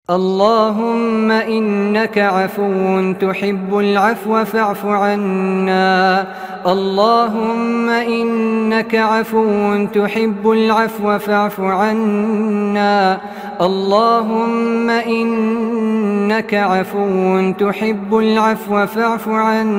اللهم إنك عفو تحب العفو فاعف عنا. اللهم إنك عفو تحب العفو فاعف عنا. اللهم إنك عفو تحب العفو فاعف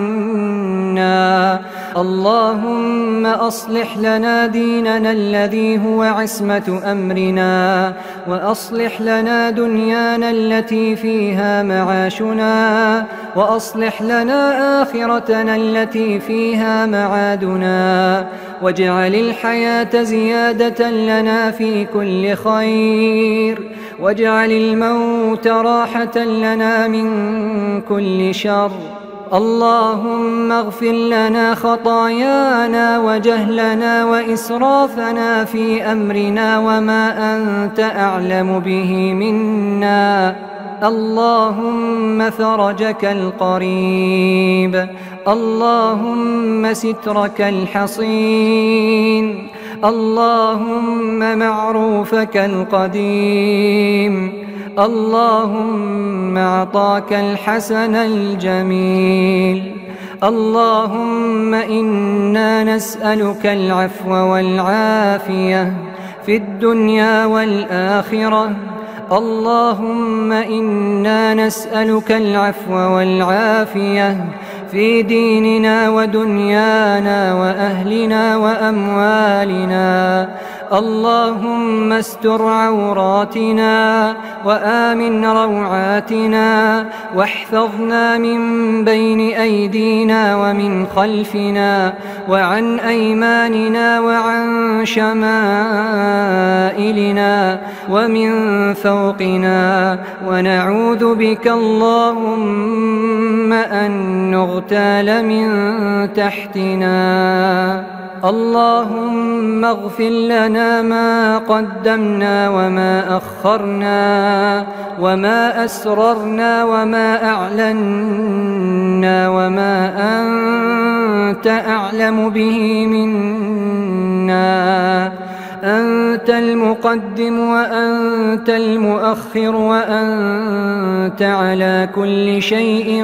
عنا. اللهم أصلح لنا ديننا الذي هو عصمة أمرنا، وأصلح لنا دنيانا التي فيها معاشنا، وأصلح لنا آخرتنا التي فيها معادنا، واجعل الحياة زيادة لنا في كل خير، واجعل الموت راحة لنا من كل شر. اللهم اغفر لنا خطايانا وجهلنا وإسرافنا في أمرنا وما أنت أعلم به منا. اللهم فرجك القريب، اللهم سترك الحصين، اللهم معروفك القديم، اللهم عطاك الحسن الجميل. اللهم إنا نسألك العفو والعافية في الدنيا والآخرة. اللهم إنا نسألك العفو والعافية في ديننا ودنيانا وأهلنا وأموالنا. اللهم استر عوراتنا وآمن روعاتنا، واحفظنا من بين أيدينا ومن خلفنا وعن أيماننا وعن شمائلنا ومن فوقنا، ونعوذ بك اللهم أن نغتال من تحتنا. اللهم اغفر لنا ما قدمنا وما أخرنا وما أسررنا وما أعلنا وما أنت أعلم به منا. أنت المقدم وأنت المؤخر وأنت على كل شيء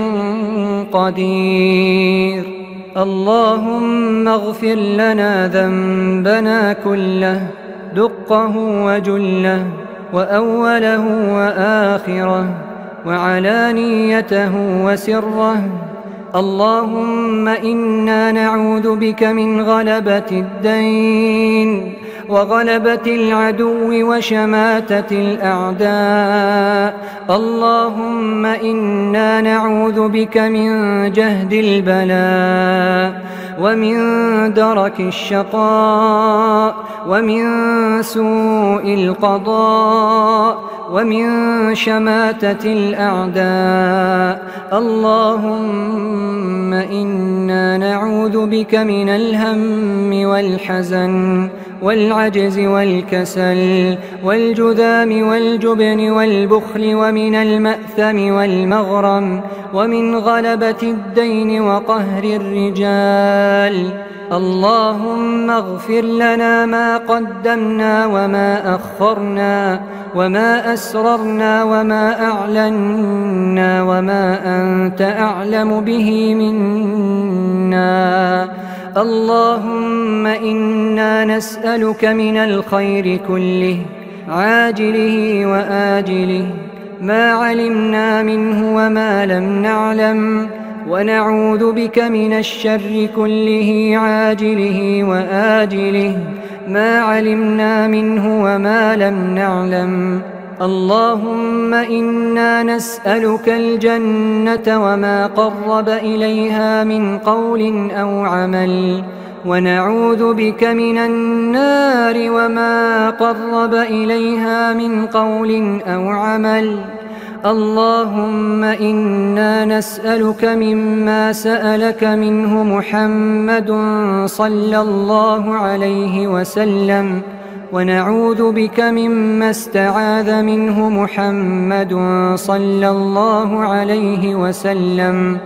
قدير. اللهم اغفر لنا ذنبنا كله، دقه وجله، وأوله وآخره، وعلانيته وسره. اللهم إنا نعوذ بك من غلبة الدين وغلبة العدو وشماتة الأعداء. اللهم إنا نعوذ بك من جهد البلاء ومن درك الشقاء ومن سوء القضاء ومن شماتة الأعداء. اللهم إنا نعوذ بك من الهم والحزن والعجز والكسل والجذام والجبن والبخل ومن المأثم والمغرم ومن غلبة الدين وقهر الرجال. اللهم اغفر لنا ما قدمنا وما أخرنا وما أسررنا وما أعلنا وما أنت أعلم به منا. اللهم إنا نسألك من الخير كله عاجله وآجله ما علمنا منه وما لم نعلم، ونعوذ بك من الشر كله عاجله وآجله ما علمنا منه وما لم نعلم. اللهم إنا نسألك الجنة وما قرب إليها من قول أو عمل، ونعوذ بك من النار وما قرب إليها من قول أو عمل. اللهم إنا نسألك مما سألك منه محمد صلى الله عليه وسلم، ونعوذ بك مما استعاذ منه محمد صلى الله عليه وسلم.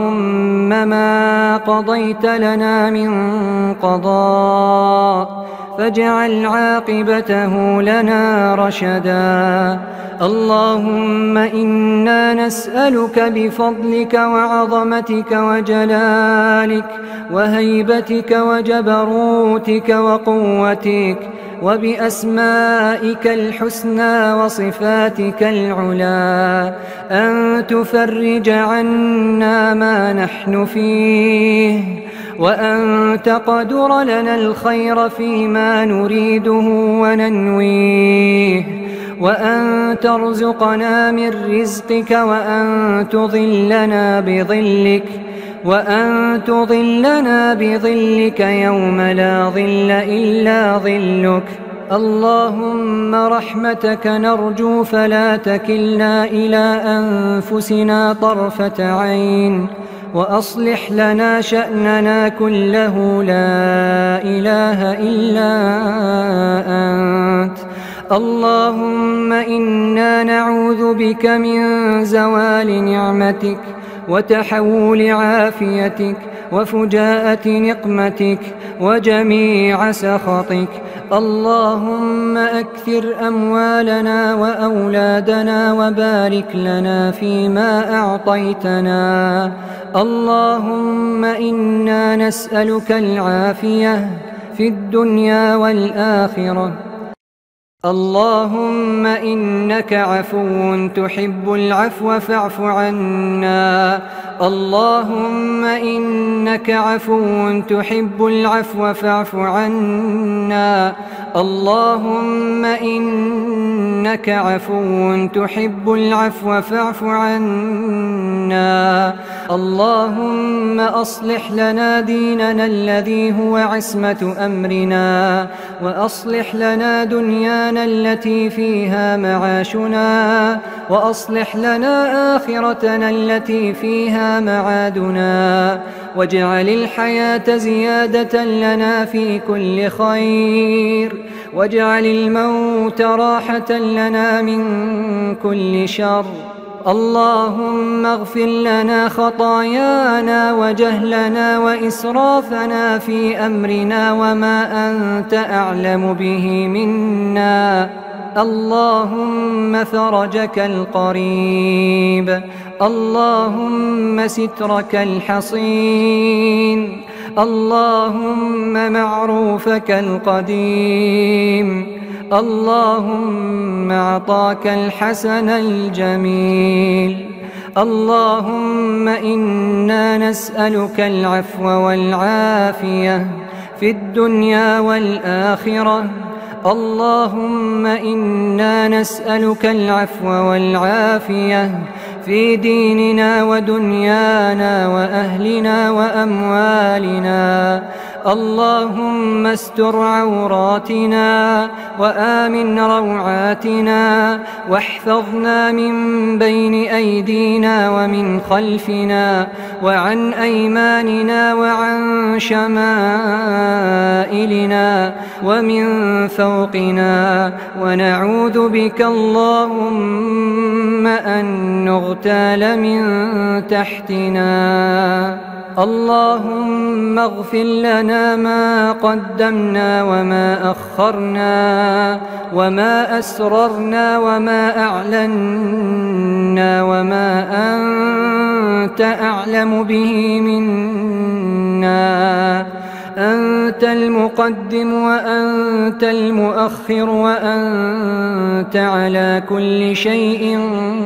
اللهم ما قضيت لنا من قضاء فاجعل عاقبته لنا رشدا. اللهم إنا نسألك بفضلك وعظمتك وجلالك وهيبتك وجبروتك وقوتك وبأسمائك الحسنى وصفاتك العلى أن تفرج عنا ما نحن فيه، وأن تقدر لنا الخير فيما نريده وننويه، وأن ترزقنا من رزقك، وأن تظلنا بظلك يوم لا ظل إلا ظلك. اللهم رحمتك نرجو فلا تكلنا إلى أنفسنا طرفة عين، وأصلح لنا شأننا كله لا إله إلا أنت. اللهم إنا نعوذ بك من زوال نعمتك وتحول عافيتك وفجاءة نقمتك وجميع سخطك. اللهم أكثر أموالنا وأولادنا وبارك لنا فيما أعطيتنا. اللهم إنا نسألك العافية في الدنيا والآخرة. اللهم إنك عفو تحب العفو فاعف عنا. اللهم إنك عفو تحب العفو فاعف عنا. اللهم إنك عفو تحب العفو فاعف عنا. اللهم أصلح لنا ديننا الذي هو عصمة أمرنا، وأصلح لنا دنيانا التي فيها معاشنا، وأصلح لنا آخرتنا التي فيها معادنا، واجعل الحياة زيادة لنا في كل خير، واجعل الموت راحة لنا من كل شر. اللهم اغفر لنا خطايانا وجهلنا وإسرافنا في أمرنا وما أنت أعلم به منا. اللهم فرجك القريب، اللهم سترك الحصين، اللهم معروفك القديم، اللهم عطاك الحسن الجميل. اللهم إنا نسألك العفو والعافية في الدنيا والآخرة. اللهم إنا نسألك العفو والعافية في ديننا ودنيانا وأهلنا وأموالنا. اللهم استر عوراتنا وآمن روعاتنا، واحفظنا من بين أيدينا ومن خلفنا وعن أيماننا وعن شمائلنا ومن فوقنا. ونعوذ بك اللهم أن نغتال من تحتنا. اللهم اغفر لنا ما قدمنا وما أخرنا وما أسررنا وما أعلنا وما أنت أعلم به منا. أنت المقدم وأنت المؤخر وأنت على كل شيء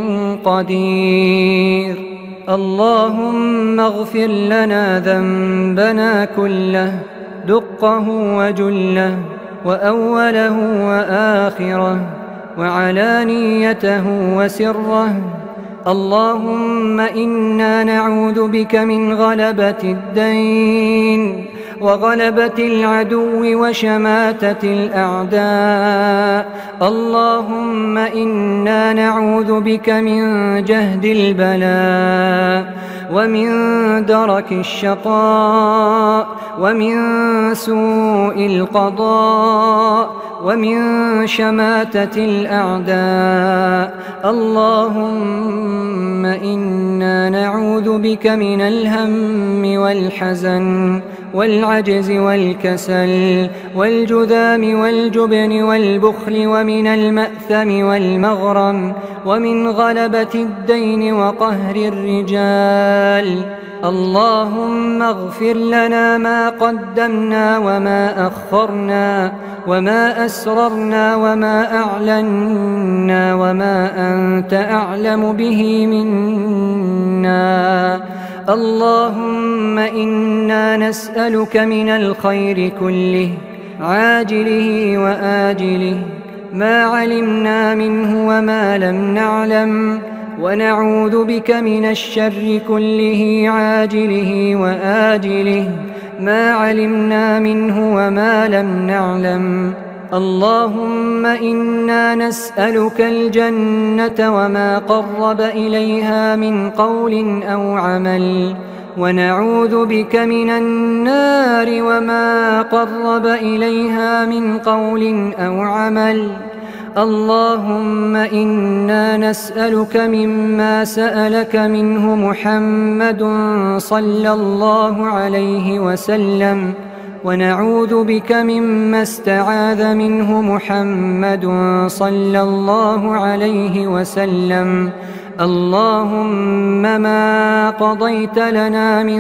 قدير. اللهم اغفر لنا ذنبنا كله، دقه وجله وأوله وآخره وعلانيته وسره. اللهم إنا نعوذ بك من غلبة الدين وغلبة العدو وشماتة الأعداء. اللهم إنا نعوذ بك من جهد البلاء ومن درك الشقاء ومن سوء القضاء ومن شماتة الأعداء. اللهم إنا نعوذ بك من الهم والحزن والعجز والكسل والجذام والجبن والبخل ومن المأثم والمغرم ومن غلبة الدين وقهر الرجال. اللهم اغفر لنا ما قدمنا وما أخرنا وما أسررنا وما أعلنا وما أنت أعلم به منا. اللهم إنا نسألك من الخير كله عاجله وآجله ما علمنا منه وما لم نعلم، ونعوذ بك من الشر كله عاجله وآجله ما علمنا منه وما لم نعلم. اللهم إنا نسألك الجنة وما قرب إليها من قول أو عمل، ونعوذ بك من النار وما قرب إليها من قول أو عمل. اللهم إنا نسألك مما سألك منه محمد صلى الله عليه وسلم، ونعوذ بك مما استعاذ منه محمد صلى الله عليه وسلم. اللهم ما قضيت لنا من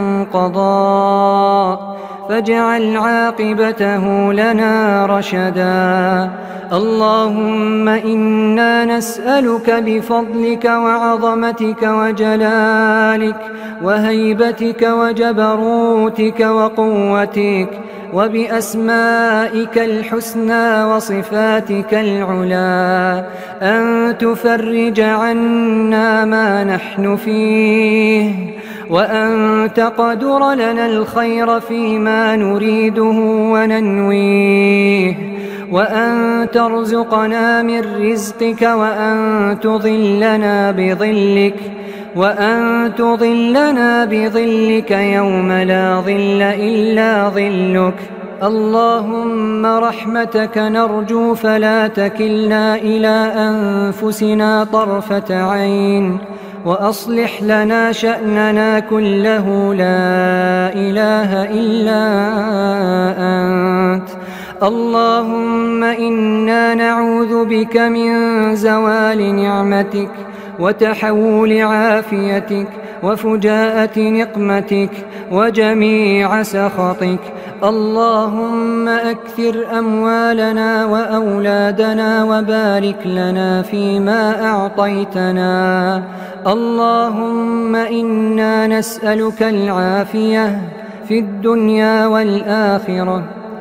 قضاء فاجعل عاقبته لنا رشدا. اللهم إنا نسألك بفضلك وعظمتك وجلالك وهيبتك وجبروتك وقوتك وبأسمائك الحسنى وصفاتك العلى أن تفرج عنا ما نحن فيه، وأن تقدر لنا الخير فيما نريده وننويه، وأن ترزقنا من رزقك، وأن تظلنا بظلك يوم لا ظل إلا ظلك. اللهم رحمتك نرجو فلا تكلنا إلى أنفسنا طرفة عين، وأصلح لنا شأننا كله لا إله إلا أنت. اللهم إنا نعوذ بك من زوال نعمتك وتحول عافيتك وفجاءة نقمتك وجميع سخطك. اللهم أكثر أموالنا وأولادنا وبارك لنا فيما أعطيتنا. اللهم إنا نسألك العافية في الدنيا والآخرة.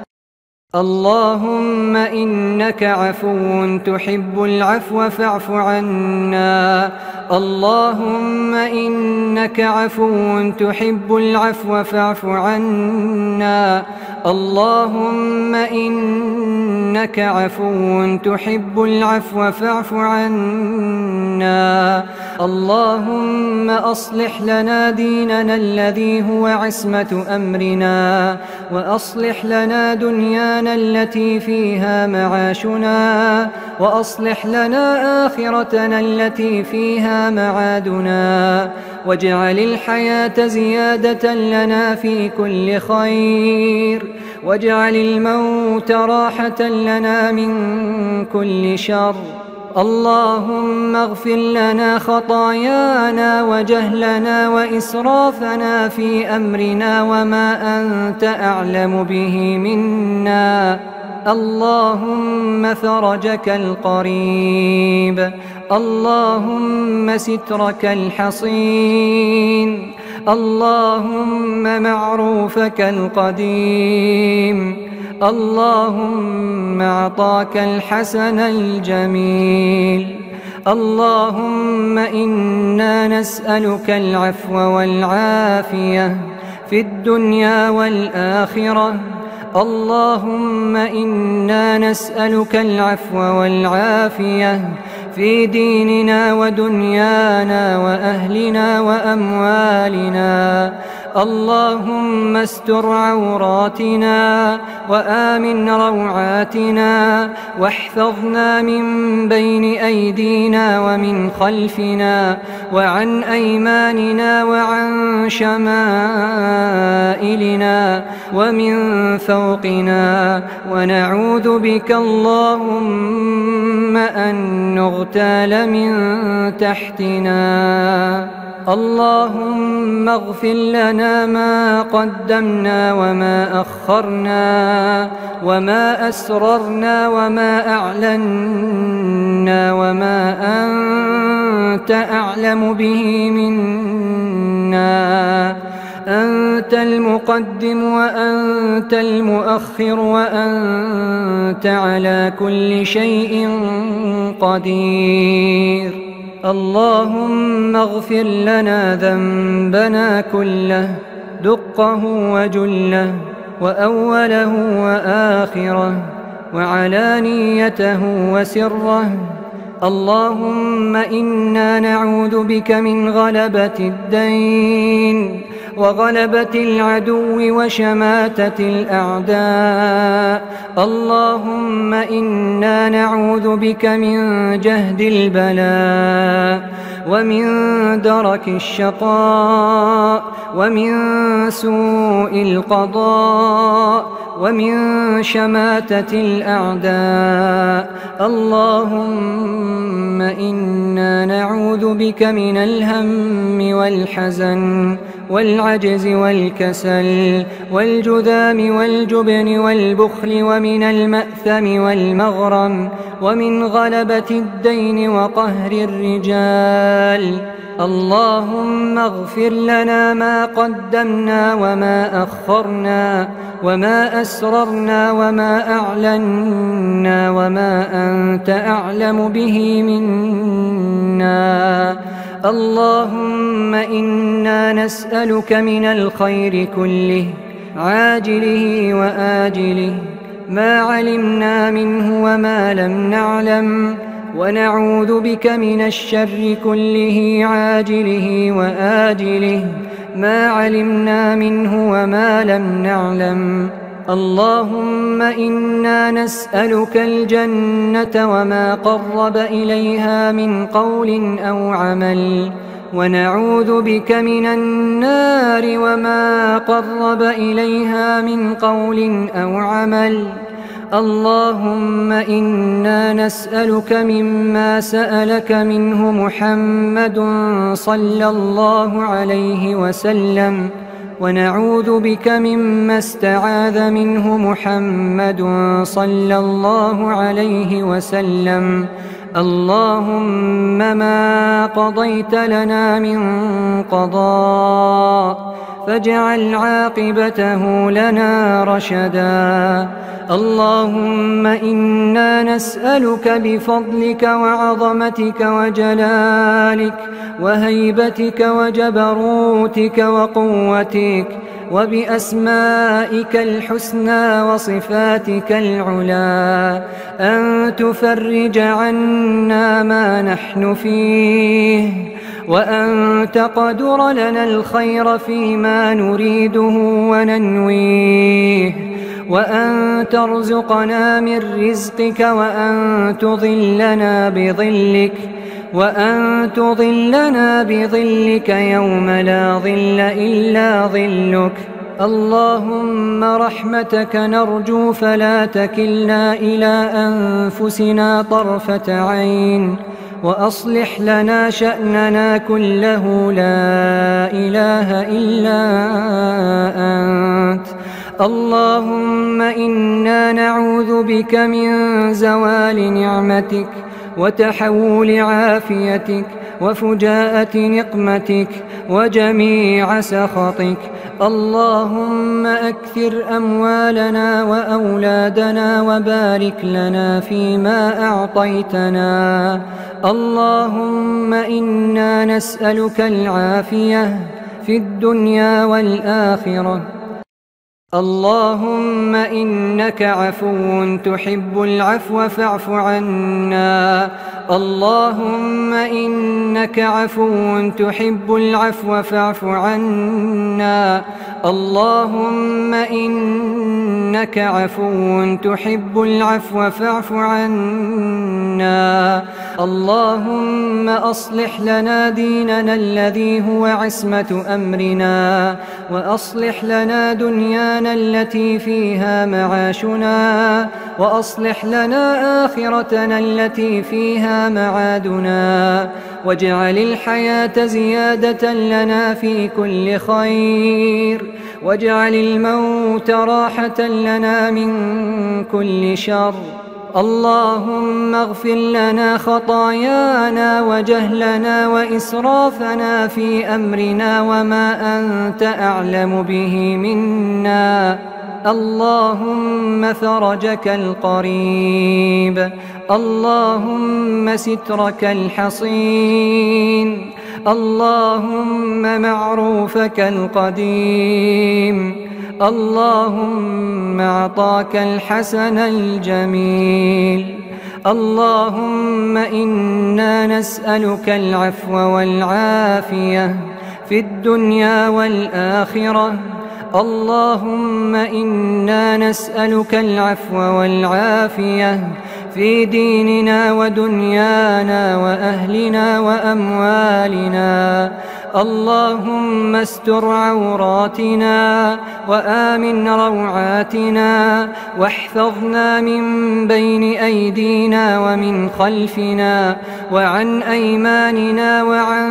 اللهم إنك عفو تحب العفو فاعف عنا. اللهم إنك عفو تحب العفو فاعف عنا. اللهم إنك عفو تحب العفو فاعف عنا. اللهم أصلح لنا ديننا الذي هو عصمة أمرنا، وأصلح لنا دنيانا التي فيها معاشنا، وأصلح لنا آخرتنا التي فيها معادنا، واجعل الحياة زيادة لنا في كل خير، واجعل الموت راحة لنا من كل شر. اللهم اغفر لنا خطايانا وجهلنا وإسرافنا في أمرنا وما أنت أعلم به منا. اللهم فرجك القريب، اللهم سترك الحصين، اللهم معروفك القديم، اللهم عطاك الحسن الجميل. اللهم إنا نسألك العفو والعافية في الدنيا والآخرة. اللهم إنا نسألك العفو والعافية في ديننا ودنيانا وأهلنا وأموالنا. اللهم استر عوراتنا وآمن روعاتنا، واحفظنا من بين أيدينا ومن خلفنا وعن أيماننا وعن شمائلنا ومن فوقنا، ونعوذ بك اللهم أن نغتال من تحتنا. اللهم اغفر لنا ما قدمنا وما أخرنا وما أسررنا وما أعلنا وما أنت أعلم به منا. أنت المقدم وأنت المؤخر وأنت على كل شيء قدير. اللهم اغفر لنا ذنبنا كله، دقه وجله وأوله وآخره وعلانيته وسره. اللهم إنا نعوذ بك من غلبة الدين وغلبة العدو وشماتة الأعداء. اللهم إنا نعوذ بك من جهد البلاء ومن درك الشقاء ومن سوء القضاء ومن شماتة الأعداء. اللهم إنا نعوذ بك من الهم والحزن والعجز والكسل والجذام والجبن والبخل ومن المأثم والمغرم ومن غلبة الدين وقهر الرجال. اللهم اغفر لنا ما قدمنا وما أخرنا وما أسررنا وما أعلنا وما أنت أعلم به منا. اللهم إنا نسألك من الخير كله عاجله وآجله ما علمنا منه وما لم نعلم، ونعوذ بك من الشر كله عاجله وآجله ما علمنا منه وما لم نعلم. اللهم إنا نسألك الجنة وما قرب إليها من قول أو عمل، ونعوذ بك من النار وما قرب إليها من قول أو عمل. اللهم إنا نسألك مما سألك منه محمد صلى الله عليه وسلم، ونعوذ بك مما استعاذ منه محمد صلى الله عليه وسلم. اللهم ما قضيت لنا من قضاء فاجعل عاقبته لنا رشدا. اللهم إنا نسألك بفضلك وعظمتك وجلالك وهيبتك وجبروتك وقوتك وبأسمائك الحسنى وصفاتك العلى أن تفرج عنا ما نحن فيه، وأن تقدر لنا الخير فيما نريده وننويه، وأن ترزقنا من رزقك، وأن تظلنا بظلك يوم لا ظل إلا ظلك. اللهم رحمتك نرجو فلا تكلنا إلى أنفسنا طرفة عين، وأصلح لنا شأننا كله لا إله إلا أنت. اللهم إنا نعوذ بك من زوال نعمتك وتحول عافيتك وفجاءة نقمتك وجميع سخطك. اللهم أكثر أموالنا وأولادنا وبارك لنا فيما أعطيتنا. اللهم إنا نسألك العافية في الدنيا والآخرة. اللهم إنك عفو تحب العفو فاعف عنا. اللهم إنك عفو تحب العفو فاعف عنا. اللهم إنك عفو تحب العفو فاعف عنا. اللهم أصلح لنا ديننا الذي هو عصمة أمرنا، وأصلح لنا دنيانا التي فيها معاشنا، وأصلح لنا آخرتنا التي فيها معادنا، واجعل الحياة زيادة لنا في كل خير، واجعل الموت راحة لنا من كل شر. اللهم اغفر لنا خطايانا وجهلنا وإسرافنا في أمرنا وما أنت أعلم به منا. اللهم فرجك القريب، اللهم سترك الحصين، اللهم معروفك القديم، اللهم عطاك الحسن الجميل. اللهم إنا نسألك العفو والعافية في الدنيا والآخرة. اللهم إنا نسألك العفو والعافية في ديننا ودنيانا وأهلنا وأموالنا. اللهم استر عوراتنا وآمن روعاتنا، واحفظنا من بين أيدينا ومن خلفنا وعن أيماننا وعن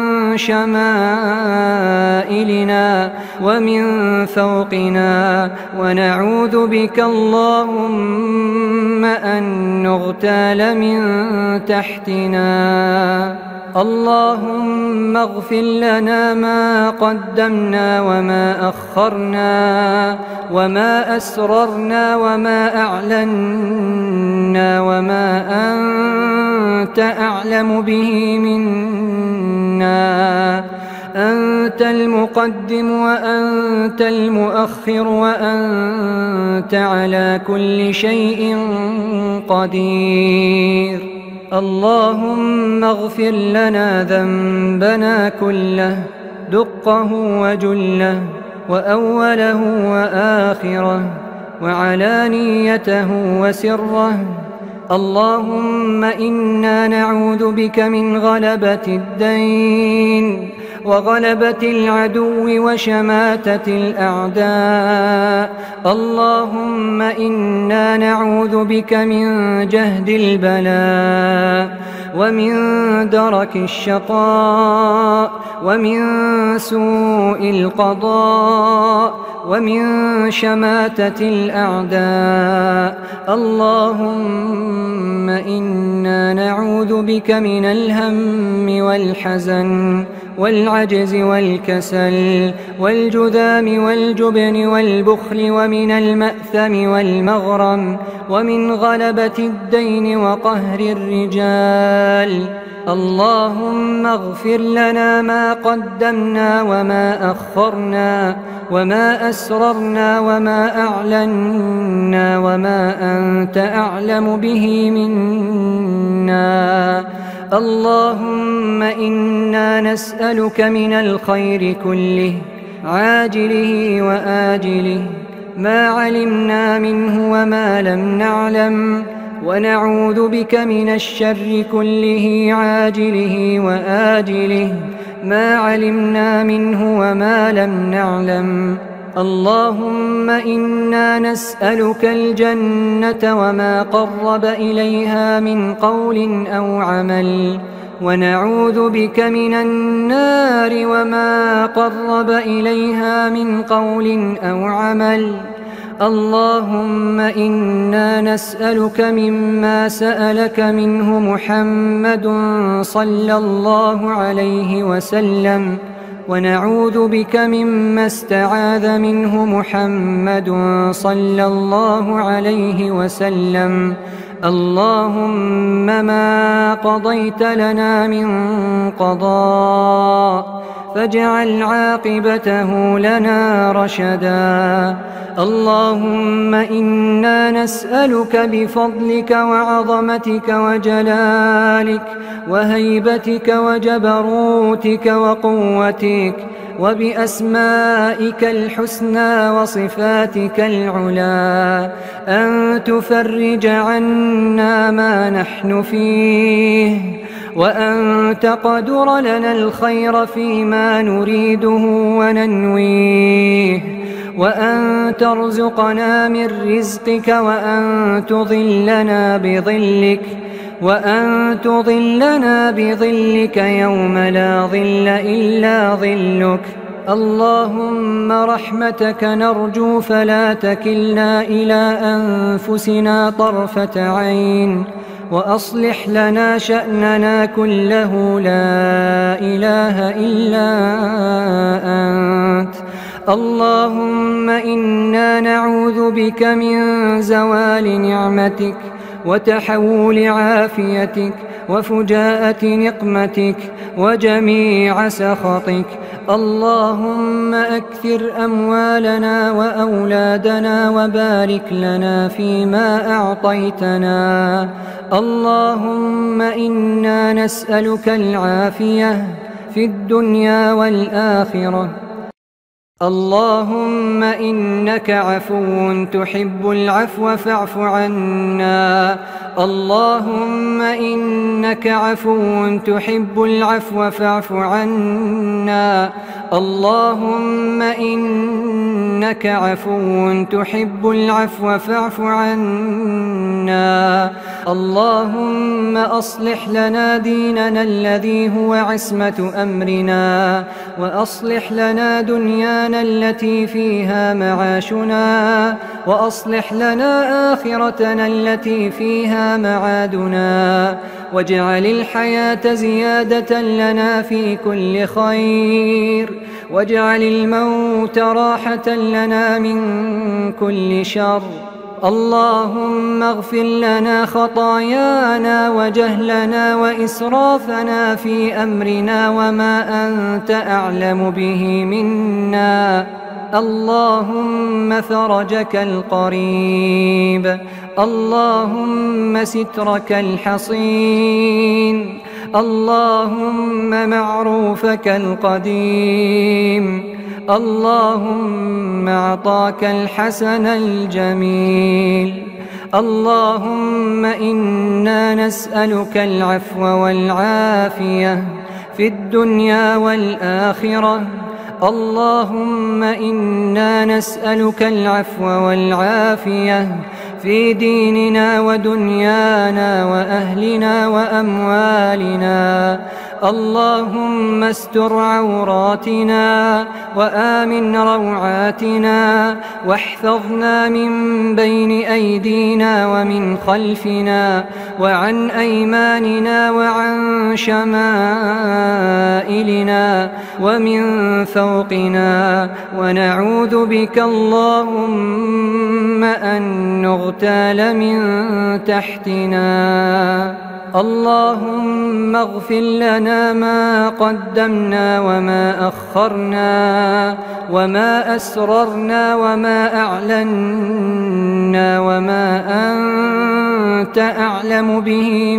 شمائلنا ومن فوقنا. ونعوذ بك اللهم أن نغتال من تحتنا. اللهم اغفر لنا ما قدمنا وما أخرنا وما أسررنا وما أعلنا وما أنت أعلم به منا. أنت المقدم وأنت المؤخر وأنت على كل شيء قدير. اللهم اغفر لنا ذنبنا كله، دقه وجله، وأوله وآخره، وعلانيته وسره. اللهم إنا نعوذ بك من غلبة الدين وغلبة العدو وشماتة الأعداء. اللهم إنا نعوذ بك من جهد البلاء ومن درك الشقاء ومن سوء القضاء ومن شماتة الأعداء. اللهم إنا نعوذ بك من الهم والحزن والعجز والكسل والجذام والجبن والبخل ومن المأثم والمغرم ومن غلبة الدين وقهر الرجال. اللهم اغفر لنا ما قدمنا وما أخرنا وما أسررنا وما أعلنا وما أنت أعلم به منا. اللهم إنا نسألك من الخير كله عاجله وآجله ما علمنا منه وما لم نعلم، ونعوذ بك من الشر كله عاجله وآجله ما علمنا منه وما لم نعلم. اللهم إنا نسألك الجنة وما قرب إليها من قول أو عمل، ونعوذ بك من النار وما قرب إليها من قول أو عمل. اللهم إنا نسألك مما سألك منه محمد صلى الله عليه وسلم، ونعوذ بك مما استعاذ منه محمد صلى الله عليه وسلم. اللهم ما قضيت لنا من قضاء فاجعل عاقبته لنا رشدا. اللهم إنا نسألك بفضلك وعظمتك وجلالك وهيبتك وجبروتك وقوتك وبأسمائك الحسنى وصفاتك العلى أن تفرج عنا ما نحن فيه، وأن تقدر لنا الخير فيما نريده وننويه، وأن ترزقنا من رزقك، وأن تظلنا بظلك يوم لا ظل إلا ظلك. اللهم رحمتك نرجو فلا تكلنا إلى أنفسنا طرفة عين، وأصلح لنا شأننا كله لا إله إلا أنت. اللهم إنا نعوذ بك من زوال نعمتك وتحول عافيتك وفجاءة نقمتك وجميع سخطك. اللهم أكثر أموالنا وأولادنا وبارك لنا فيما أعطيتنا. اللهم إنا نسألك العافية في الدنيا والآخرة. اللهم إنك عفو تحب العفو فاعف عنا. اللهم إنك عفو تحب العفو فاعف عنا. اللهم إنك عفو تحب العفو فاعف عنا. اللهم أصلح لنا ديننا الذي هو عصمة أمرنا، وأصلح لنا دنيانا التي فيها معاشنا، وأصلح لنا آخرتنا التي فيها معادنا، واجعل الحياة زيادة لنا في كل خير، واجعل الموت راحة لنا من كل شر. اللهم اغفر لنا خطايانا وجهلنا وإسرافنا في أمرنا وما أنت أعلم به منا. اللهم فرجك القريب، اللهم سترك الحصين، اللهم معروفك القديم، اللهم عطاك الحسن الجميل. اللهم إنا نسألك العفو والعافية في الدنيا والآخرة. اللهم إنا نسألك العفو والعافية في ديننا ودنيانا وأهلنا وأموالنا. اللهم استر عوراتنا وآمن روعاتنا، واحفظنا من بين أيدينا ومن خلفنا وعن أيماننا وعن شمائلنا ومن فوقنا. ونعوذ بك اللهم أن نغتال من تحتنا. اللهم اغفر لنا ما قدمنا وما أخرنا وما أسررنا وما أعلنا وما أنت أعلم به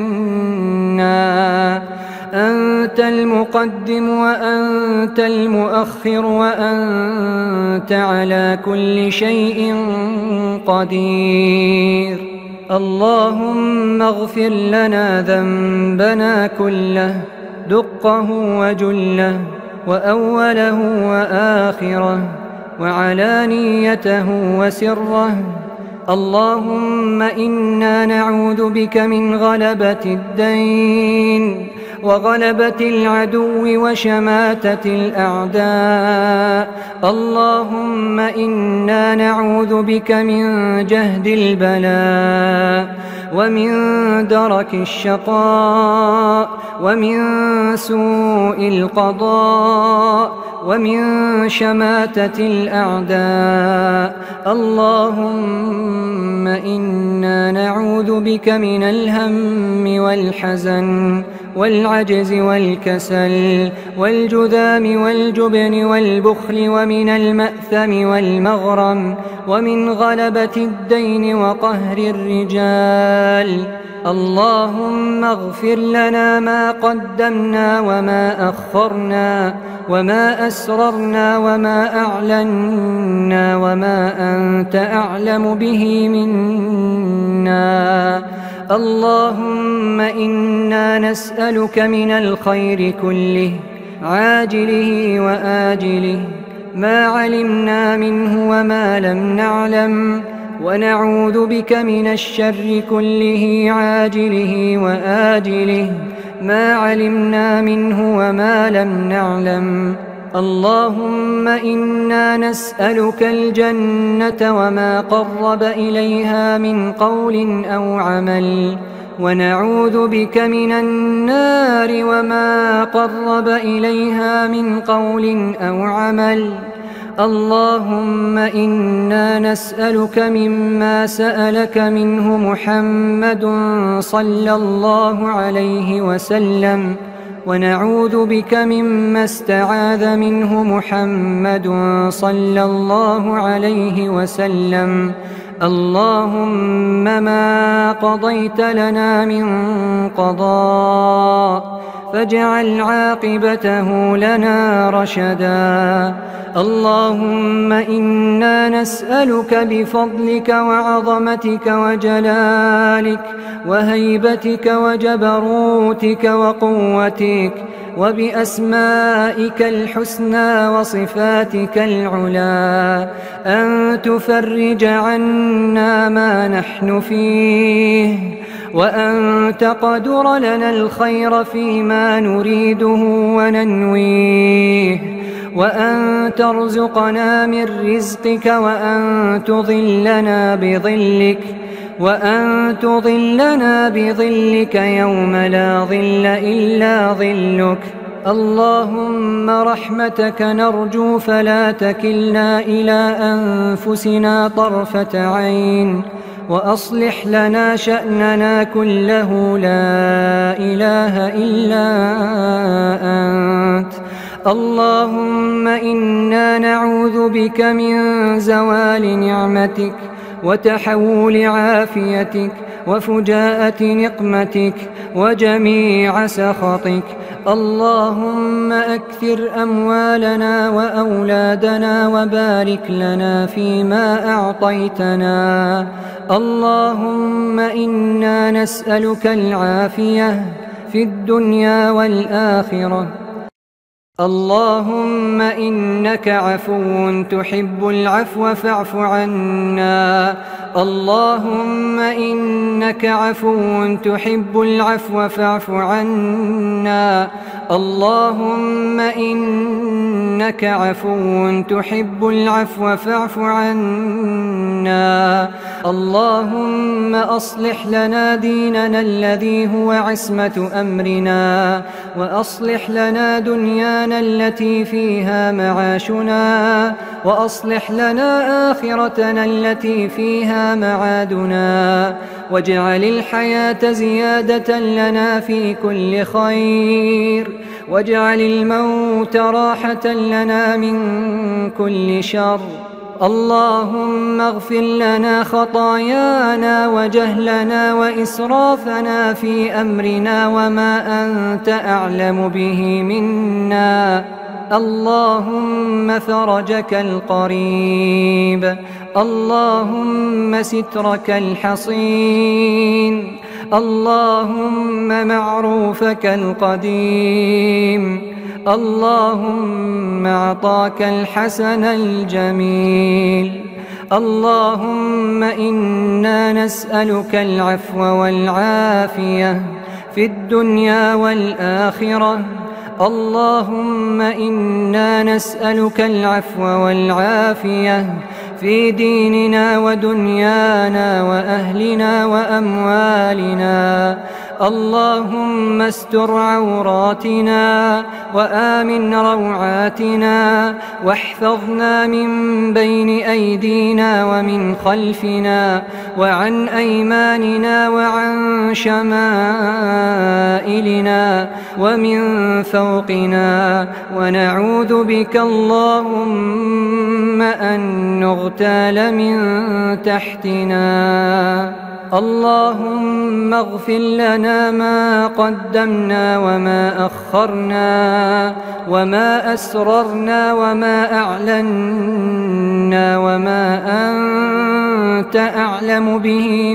منا. أنت المقدم وأنت المؤخر وأنت على كل شيء قدير. اللهم اغفر لنا ذنبنا كله، دقه وجله، وأوله وآخره، وعلانيته وسره. اللهم إنا نعوذ بك من غلبة الدين وغلبة العدو وشماتة الأعداء. اللهم إنا نعوذ بك من جهد البلاء ومن درك الشقاء ومن سوء القضاء ومن شماتة الأعداء. اللهم إنا نعوذ بك من الهم والحزن والعجز والكسل والجذام والجبن والبخل ومن المأثم والمغرم ومن غلبة الدين وقهر الرجال. اللهم اغفر لنا ما قدمنا وما أخرنا وما أسررنا وما أعلنا وما أنت أعلم به منا. اللهم إنا نسألك من الخير كله عاجله وآجله ما علمنا منه وما لم نعلم، ونعوذ بك من الشر كله عاجله وآجله ما علمنا منه وما لم نعلم. اللهم إنا نسألك الجنة وما قرب إليها من قول أو عمل، ونعوذ بك من النار وما قرب إليها من قول أو عمل. اللهم إنا نسألك مما سألك منه محمد صلى الله عليه وسلم، ونعوذ بك مما استعاذ منه محمد صلى الله عليه وسلم. اللهم ما قضيت لنا من قضاء فاجعل عاقبته لنا رشدا. اللهم إنا نسألك بفضلك وعظمتك وجلالك وهيبتك وجبروتك وقوتك وبأسمائك الحسنى وصفاتك العلى أن تفرج عنا ما نحن فيه، وأن تقدر لنا الخير فيما نريده وننويه، وأن ترزقنا من رزقك، وأن تظلنا بظلك يوم لا ظل إلا ظلك. اللهم رحمتك نرجو فلا تكلنا إلى أنفسنا طرفة عين، وأصلح لنا شأننا كله لا إله إلا أنت. اللهم إنا نعوذ بك من زوال نعمتك وتحول عافيتك وفجاءة نقمتك وجميع سخطك. اللهم أكثر أموالنا وأولادنا وبارك لنا فيما أعطيتنا. اللهم إنا نسألك العافية في الدنيا والآخرة. اللهم إنك عفو تحب العفو فاعف عنا. اللهم إنك عفو تحب العفو فاعف عنا. اللهم إنك عفو تحب العفو فاعف عنا. اللهم أصلح لنا ديننا الذي هو عصمة أمرنا، وأصلح لنا دنيانا التي فيها معاشنا، وأصلح لنا آخرتنا التي فيها معادنا، واجعل الحياة زيادة لنا في كل خير، واجعل الموت راحة لنا من كل شر. اللهم اغفر لنا خطايانا وجهلنا وإسرافنا في أمرنا وما أنت أعلم به منا. اللهم فرجك القريب، اللهم سترك الحصين، اللهم معروفك القديم، اللهم عطاك الحسن الجميل. اللهم إنا نسألك العفو والعافية في الدنيا والآخرة. اللهم إنا نسألك العفو والعافية في ديننا ودنيانا وأهلنا وأموالنا. اللهم استر عوراتنا وآمن روعاتنا، واحفظنا من بين أيدينا ومن خلفنا وعن أيماننا وعن شمائلنا ومن فوقنا، ونعوذ بك اللهم أن نغتال من تحتنا. اللهم اغفر لنا ما قدمنا وما أخرنا وما أسررنا وما أعلنا وما أنت أعلم به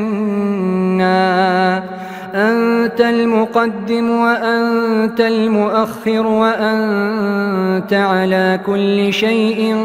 منا. أنت المقدم وأنت المؤخر وأنت على كل شيء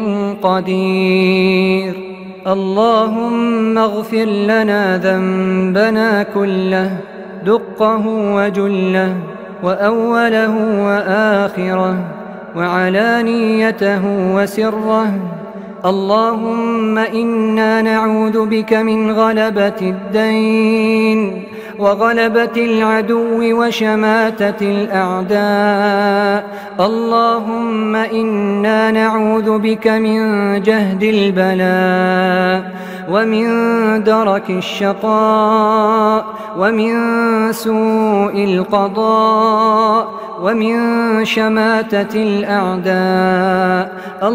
قدير. اللهم اغفر لنا ذنبنا كله، دقه وجله وأوله وآخره وعلانيته وسره. اللهم إنا نعوذ بك من غلبة الدين وغلبة العدو وشماتة الأعداء. اللهم إنا نعوذ بك من جهد البلاء ومن درك الشقاء ومن سوء القضاء ومن شماتة الأعداء.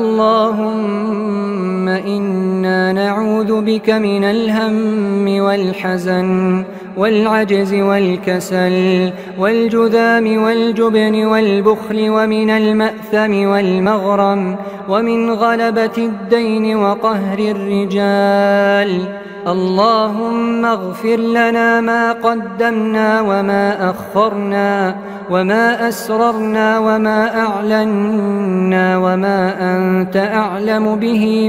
اللهم إنا نعوذ بك من الهم والحزن والعجز والكسل والجذام والجبن والبخل ومن المأثم والمغرم ومن غلبة الدين وقهر الرجال. اللهم اغفر لنا ما قدمنا وما أخرنا وما أسررنا وما أعلنا وما أنت أعلم به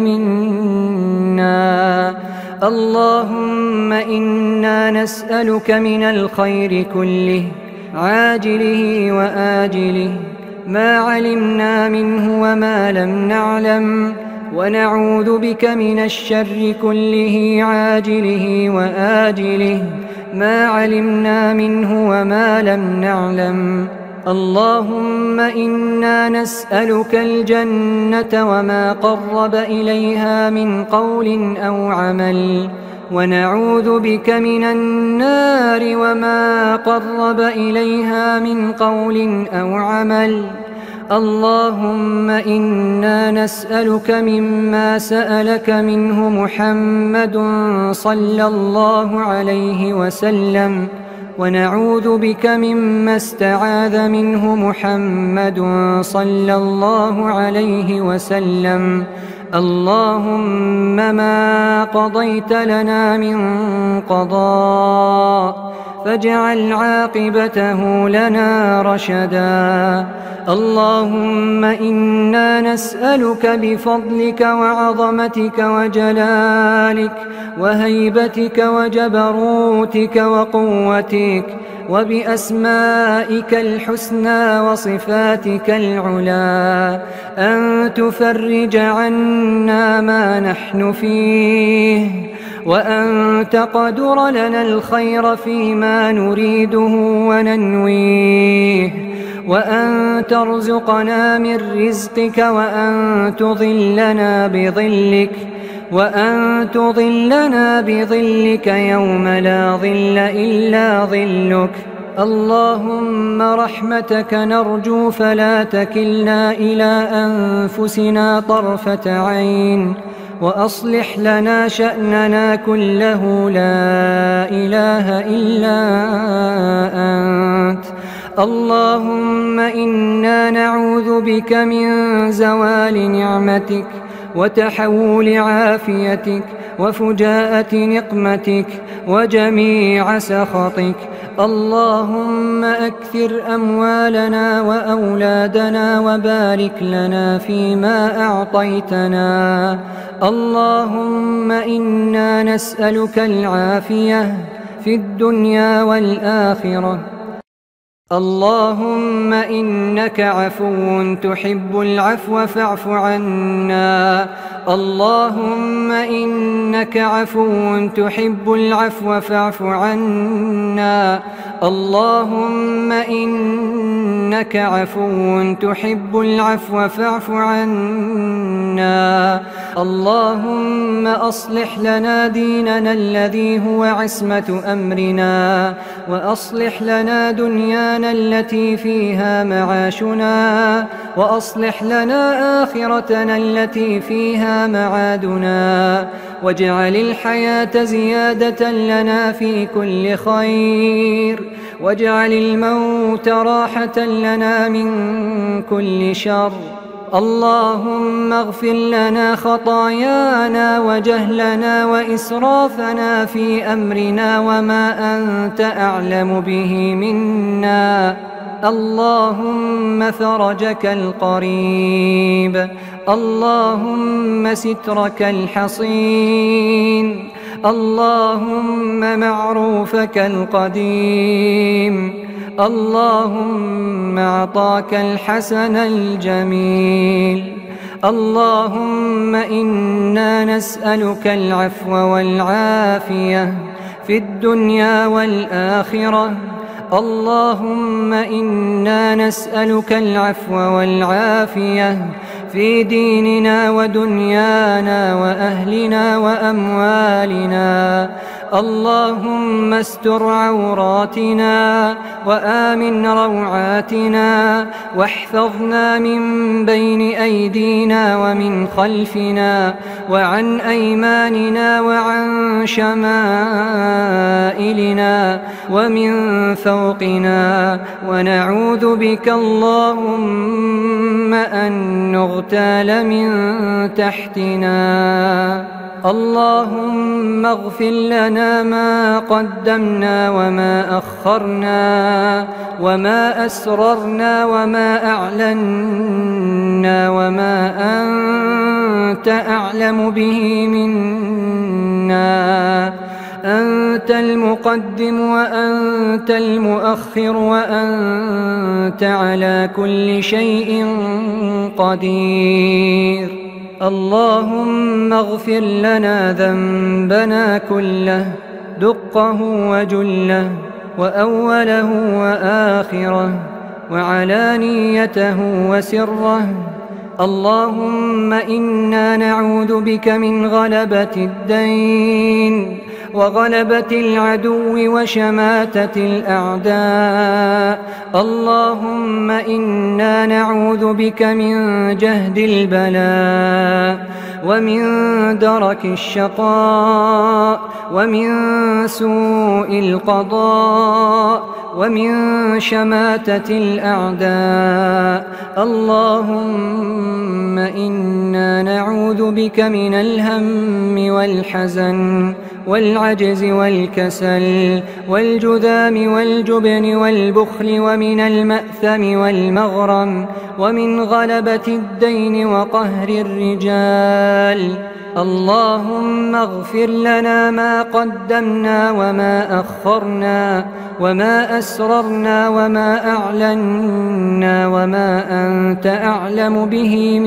منا. اللهم إنا نسألك من الخير كله عاجله وآجله ما علمنا منه وما لم نعلم، ونعوذ بك من الشر كله عاجله وآجله ما علمنا منه وما لم نعلم. اللهم إنا نسألك الجنة وما قرب إليها من قول أو عمل، ونعوذ بك من النار وما قرب إليها من قول أو عمل. اللهم إنا نسألك مما سألك منه محمد صلى الله عليه وسلم، ونعوذ بك مما استعاذ منه محمد صلى الله عليه وسلم. اللهم ما قضيت لنا من قضاء فاجعل عاقبته لنا رشدا. اللهم إنا نسألك بفضلك وعظمتك وجلالك وهيبتك وجبروتك وقوتك وبأسمائك الحسنى وصفاتك العلى أن تفرج عنا ما نحن فيه، وأن تقدر لنا الخير فيما نريده وننويه، وأن ترزقنا من رزقك، وأن تظلنا بظلك يوم لا ظل إلا ظلك. اللهم رحمتك نرجو فلا تكلنا إلى أنفسنا طرفة عين، وأصلح لنا شأننا كله لا إله إلا أنت. اللهم إنا نعوذ بك من زوال نعمتك وتحول عافيتك وفجاءة نقمتك وجميع سخطك. اللهم أكثر أموالنا وأولادنا وبارك لنا فيما أعطيتنا. اللهم إنا نسألك العافية في الدنيا والآخرة. اللهم إنك عفو تحب العفو فاعف عنا. اللهم إنك عفو تحب العفو فاعف عنا. اللهم إنك عفو تحب العفو فاعف عنا. اللهم أصلح لنا ديننا الذي هو عصمة أمرنا، وأصلح لنا دنيانا التي فيها معاشنا، وأصلح لنا آخرتنا التي فيها معادنا، واجعل الحياة زيادة لنا في كل خير، واجعل الموت راحة لنا من كل شر. اللهم اغفر لنا خطايانا وجهلنا وإسرافنا في أمرنا وما أنت أعلم به منا. اللهم فرجك القريب، اللهم سترك الحصين، اللهم معروفك القديم، اللهم عطاك الحسن الجميل. اللهم إنا نسألك العفو والعافية في الدنيا والآخرة. اللهم إنا نسألك العفو والعافية في ديننا ودنيانا وأهلنا وأموالنا. اللهم استر عوراتنا وآمن روعاتنا، واحفظنا من بين أيدينا ومن خلفنا وعن أيماننا وعن شمائلنا ومن فوقنا، ونعوذ بك اللهم أن نغتال من تحتنا. اللهم اغفر لنا ما قدمنا وما أخرنا وما أسررنا وما أعلنا وما أنت أعلم به منا. أنت المقدم وأنت المؤخر وأنت على كل شيء قدير. اللهم اغفر لنا ذنبنا كله، دقه وجله، وأوله وآخره، وعلانيته وسره. اللهم إنا نعوذ بك من غلبة الدين وغلبة العدو وشماتة الأعداء. اللهم إنا نعوذ بك من جهد البلاء ومن درك الشقاء ومن سوء القضاء ومن شماتة الأعداء. اللهم إنا نعوذ بك من الهم والحزن والعجز والكسل والجذام والجبن والبخل ومن المأثم والمغرم ومن غلبة الدين وقهر الرجال. اللهم اغفر لنا ما قدمنا وما أخرنا وما أسررنا وما أعلنا وما أنت أعلم به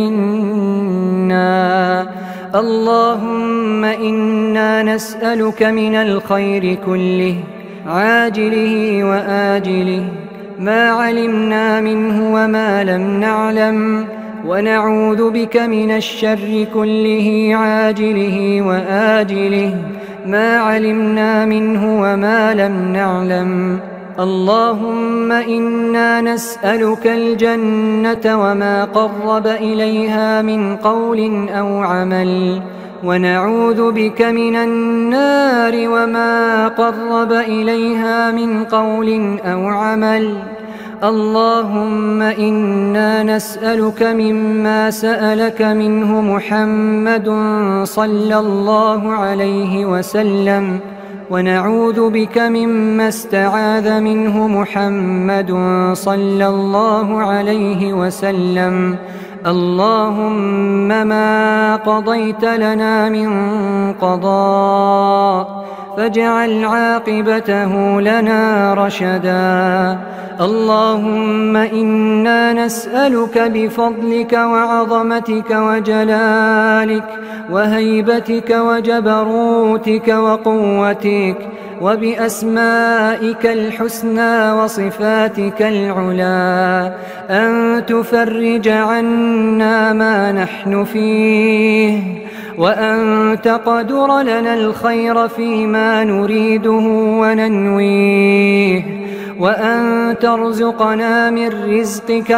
منا. اللهم إنا نسألك من الخير كله عاجله وآجله ما علمنا منه وما لم نعلم، ونعوذ بك من الشر كله عاجله وآجله ما علمنا منه وما لم نعلم. اللهم إنا نسألك الجنة وما قرب إليها من قول أو عمل، ونعوذ بك من النار وما قرب إليها من قول أو عمل. اللهم إنا نسألك مما سألك منه محمد صلى الله عليه وسلم، ونعوذ بك مما استعاذ منه محمد صلى الله عليه وسلم. اللهم ما قضيت لنا من قضاء فاجعل عاقبته لنا رشدا. اللهم إنا نسألك بفضلك وعظمتك وجلالك وهيبتك وجبروتك وقوتك وبأسمائك الحسنى وصفاتك العلى أن تفرج عنا ما نحن فيه، وأن تقدر لنا الخير فيما نريده وننويه، وأن ترزقنا من رزقك،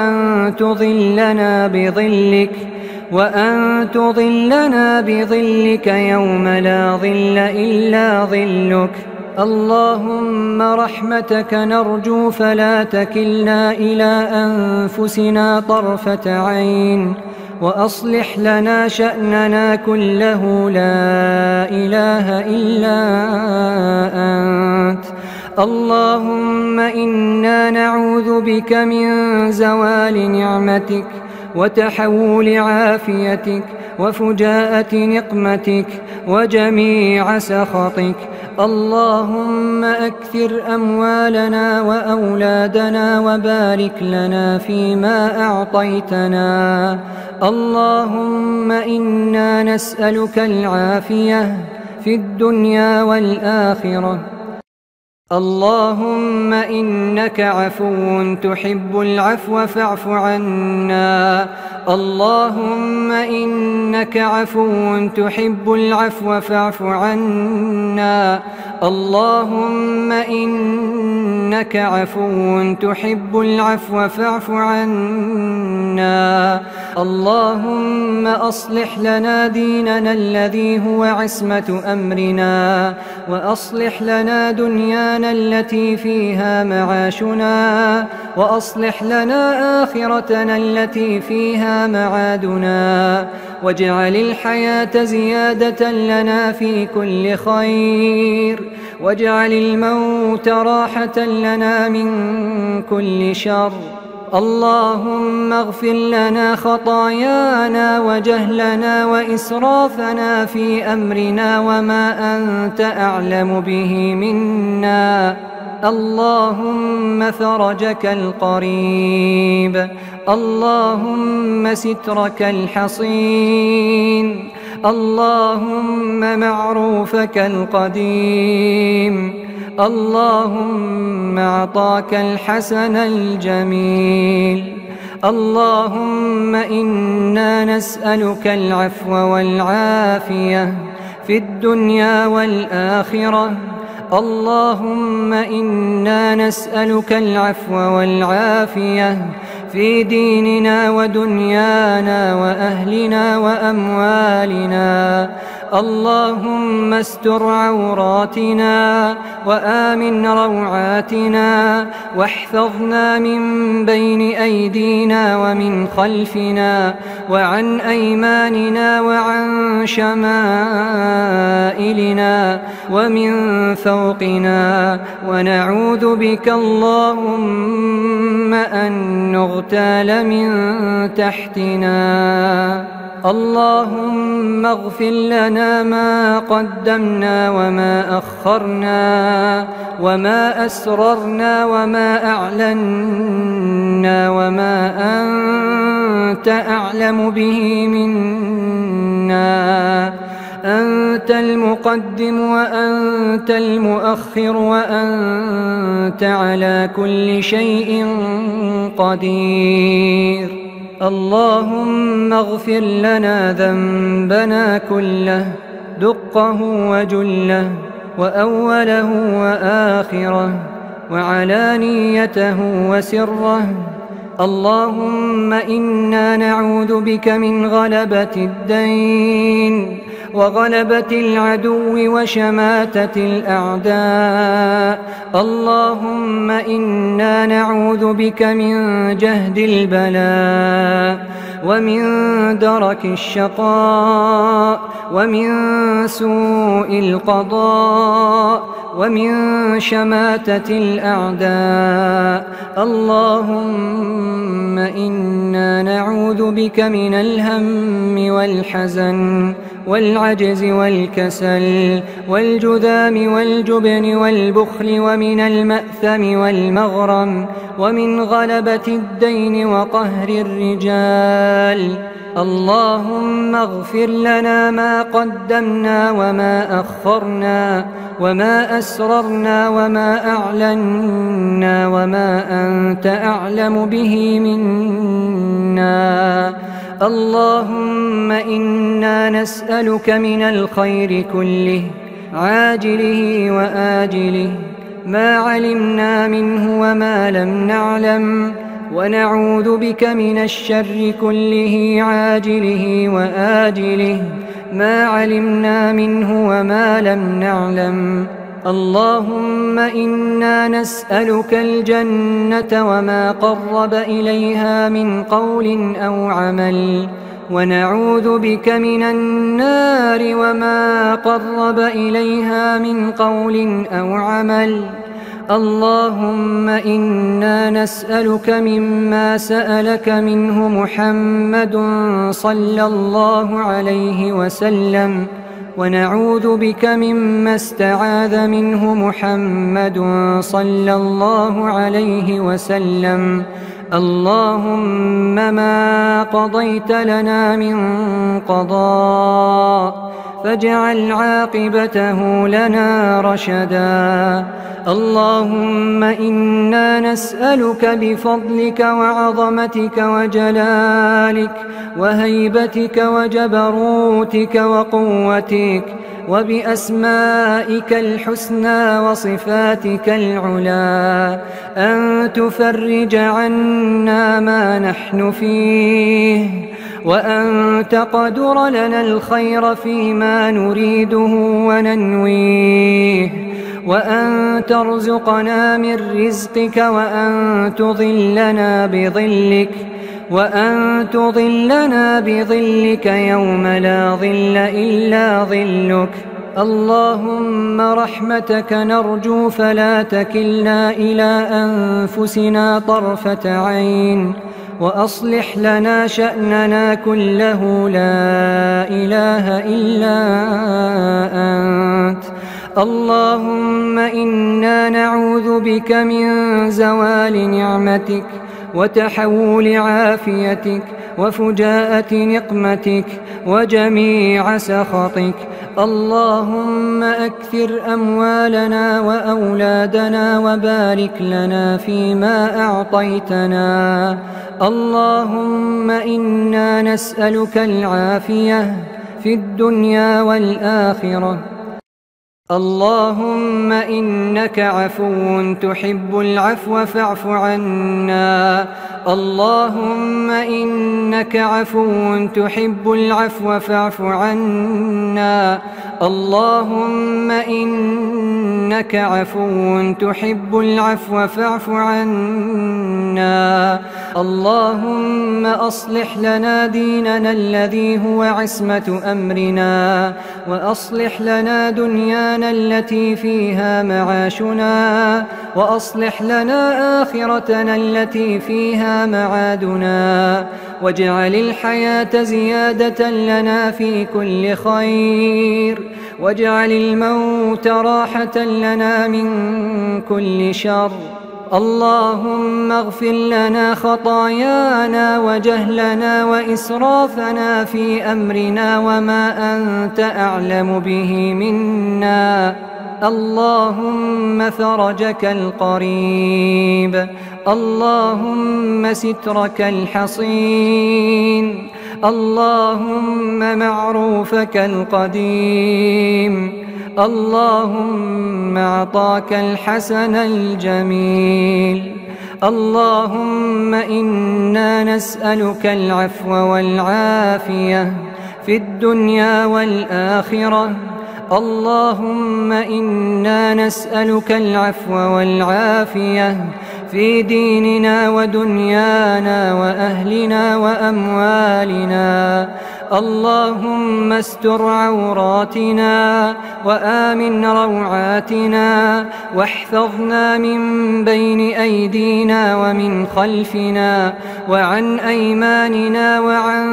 وأن تظلنا بظلك يوم لا ظل إلا ظلك. اللهم رحمتك نرجو فلا تكلنا إلى أنفسنا طرفة عين، وأصلح لنا شأننا كله لا إله إلا أنت. اللهم إنا نعوذ بك من زوال نعمتك وتحول عافيتك وفجاءة نقمتك وجميع سخطك. اللهم أكثر أموالنا وأولادنا وبارك لنا فيما أعطيتنا. اللهم إنا نسألك العافية في الدنيا والآخرة. اللهم إنك عفو تحب العفو فاعف عنا. اللهم إنك عفو تحب العفو فاعف عنا. اللهم إنك عفو تحب العفو فاعف عنا. اللهم أصلح لنا ديننا الذي هو عصمة أمرنا، وأصلح لنا دنيانا التي فيها معاشنا، وأصلح لنا آخرتنا التي فيها معادنا، واجعل الحياة زيادة لنا في كل خير، واجعل الموت راحة لنا من كل شر. اللهم اغفر لنا خطايانا وجهلنا وإسرافنا في أمرنا وما أنت أعلم به منا. اللهم فرجك القريب، اللهم سترك الحصين، اللهم معروفك القديم، اللهم عطاك الحسن الجميل. اللهم إنا نسألك العفو والعافية في الدنيا والآخرة. اللهم إنا نسألك العفو والعافية في ديننا ودنيانا وأهلنا وأموالنا. اللهم استر عوراتنا وآمن روعاتنا، واحفظنا من بين أيدينا ومن خلفنا وعن أيماننا وعن شمائلنا ومن فوقنا. ونعوذ بك اللهم أن نغتال من تحتنا. اللهم اغفر لنا ما قدمنا وما أخرنا وما أسررنا وما أعلنا وما أنت أعلم به منا. أنت المقدم وأنت المؤخر وأنت على كل شيء قدير. اللهم اغفر لنا ذنبنا كله، دقه وجله وأوله وآخره وعلانيته وسره. اللهم إنا نعوذ بك من غلبة الدين وغلبة العدو وشماتة الأعداء. اللهم إنا نعوذ بك من جهد البلاء ومن درك الشقاء ومن سوء القضاء ومن شماتة الأعداء. اللهم إنا نعوذ بك من الهم والحزن والعجز والكسل والجذام والجبن والبخل ومن المأثم والمغرم ومن غلبة الدين وقهر الرجال. اللهم اغفر لنا ما قدمنا وما أخرنا وما أسررنا وما أعلنا وما أنت أعلم به منا. اللهم إنا نسألك من الخير كله عاجله وآجله ما علمنا منه وما لم نعلم، ونعوذ بك من الشر كله عاجله وآجله ما علمنا منه وما لم نعلم. اللهم إنا نسألك الجنة وما قرب إليها من قول أو عمل، ونعوذ بك من النار وما قرب إليها من قول أو عمل. اللهم إنا نسألك مما سألك منه محمد صلى الله عليه وسلم، ونعوذ بك مما استعاذ منه محمد صلى الله عليه وسلم. اللهم ما قضيت لنا من قضاء فاجعل عاقبته لنا رشدا. اللهم إنا نسألك بفضلك وعظمتك وجلالك وهيبتك وجبروتك وقوتك وبأسمائك الحسنى وصفاتك العلى أن تفرج عنا ما نحن فيه، وأن تقدر لنا الخير فيما نريده وننويه، وأن ترزقنا من رزقك، وأن تظلنا بظلك يوم لا ظل إلا ظلك. اللهم رحمتك نرجو فلا تكلنا إلى أنفسنا طرفة عين، وأصلح لنا شأننا كله لا إله إلا أنت. اللهم إنا نعوذ بك من زوال نعمتك وتحول عافيتك وفجاءة نقمتك وجميع سخطك. اللهم أكثر أموالنا وأولادنا وبارك لنا فيما أعطيتنا. اللهم إنا نسألك العافية في الدنيا والآخرة. اللهم إنك عفو تحب العفو فاعف عنا. اللهم إنك عفو تحب العفو فاعف عنا. اللهم إنك عفو تحب العفو فاعف عنا. اللهم أصلح لنا ديننا الذي هو عصمة أمرنا، وأصلح لنا دنيانا التي فيها معاشنا، وأصلح لنا آخرتنا التي فيها معادنا، واجعل الحياة زيادة لنا في كل خير، واجعل الموت راحة لنا من كل شر. اللهم اغفر لنا خطايانا وجهلنا وإسرافنا في أمرنا وما أنت أعلم به منا. اللهم فرجك القريب، اللهم سترك الحصين، اللهم معروفك القديم، اللهم عطاك الحسن الجميل. اللهم إنا نسألك العفو والعافية في الدنيا والآخرة. اللهم إنا نسألك العفو والعافية في ديننا ودنيانا وأهلنا وأموالنا. اللهم استر عوراتنا وآمن روعاتنا، واحفظنا من بين أيدينا ومن خلفنا وعن أيماننا وعن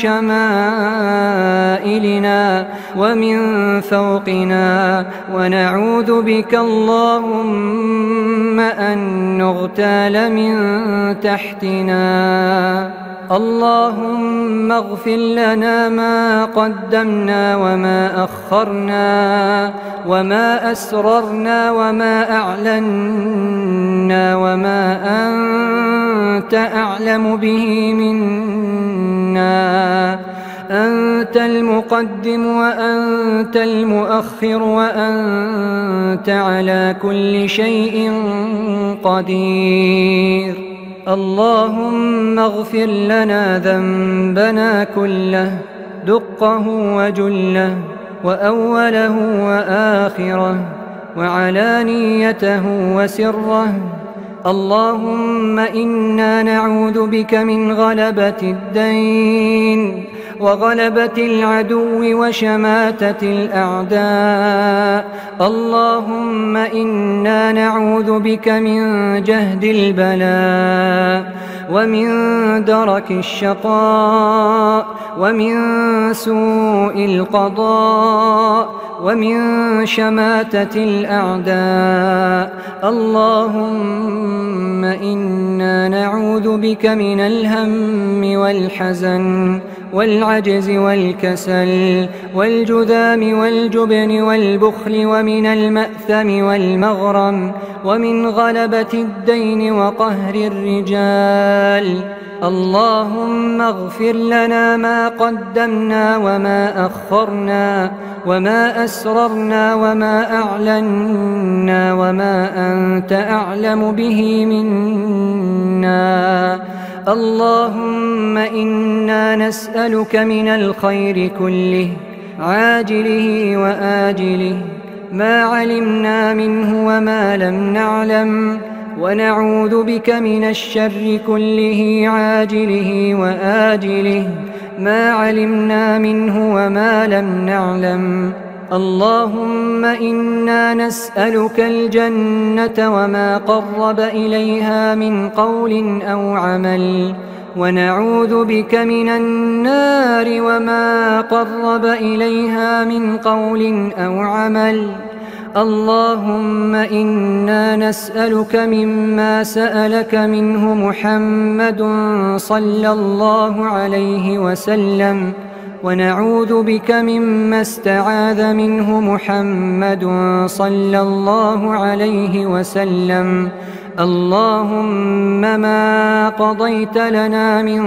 شمائلنا ومن فوقنا، ونعوذ بك اللهم أن نغتال من تحتنا. اللهم اغفر لنا ما قدمنا وما أخرنا وما أسررنا وما أعلنا وما أنت أعلم به منا. أنت المقدم وأنت المؤخر وأنت على كل شيء قدير. اللهم اغفر لنا ذنبنا كله، دقه وجله وأوله وآخره وعلانيته وسره. اللهم إنا نعوذ بك من غلبة الدين وغلبة العدو وشماتة الأعداء. اللهم إنا نعوذ بك من جهد البلاء ومن درك الشقاء ومن سوء القضاء ومن شماتة الأعداء. اللهم إنا نعوذ بك من الهم والحزن والعجز والكسل والجذام والجبن والبخل ومن المأثم والمغرم ومن غلبة الدين وقهر الرجال. اللهم اغفر لنا ما قدمنا وما أخرنا وما أسررنا وما أعلنا وما أنت أعلم به منا. اللهم إنا نسألك من الخير كله عاجله وآجله ما علمنا منه وما لم نعلم، ونعوذ بك من الشر كله عاجله وآجله ما علمنا منه وما لم نعلم. اللهم إنا نسألك الجنة وما قرب إليها من قول أو عمل، ونعوذ بك من النار وما قرب إليها من قول أو عمل. اللهم إنا نسألك مما سألك منه محمد صلى الله عليه وسلم، ونعوذ بك مما استعاذ منه محمد صلى الله عليه وسلم. اللهم ما قضيت لنا من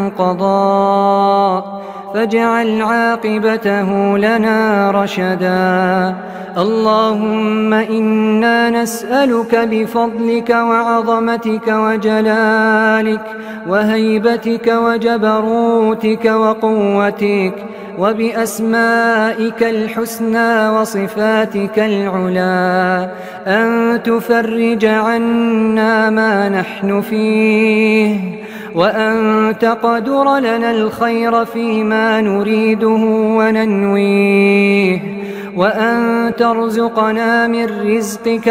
قضاء فاجعل عاقبته لنا رشدا. اللهم إنا نسألك بفضلك وعظمتك وجلالك وهيبتك وجبروتك وقوتك وبأسمائك الحسنى وصفاتك العلى أن تفرج عنا ما نحن فيه، وأن تقدر لنا الخير فيما نريده وننويه، وأن ترزقنا من رزقك،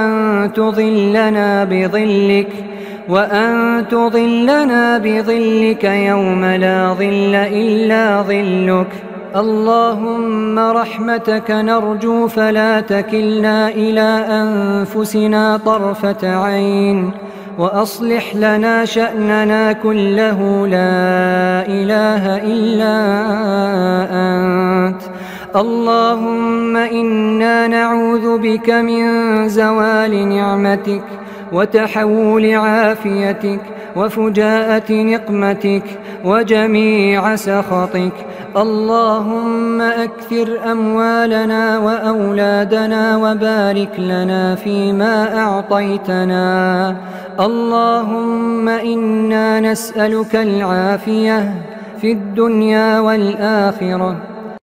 وأن تظلنا بظلك يوم لا ظل إلا ظلك. اللهم رحمتك نرجو فلا تكلنا إلى أنفسنا طرفة عين، وأصلح لنا شأننا كله لا إله إلا أنت. اللهم إنا نعوذ بك من زوال نعمتك وتحول عافيتك وفجاءة نقمتك وجميع سخطك. اللهم أكثر أموالنا وأولادنا وبارك لنا فيما أعطيتنا. اللهم إنا نسألك العافية في الدنيا والآخرة.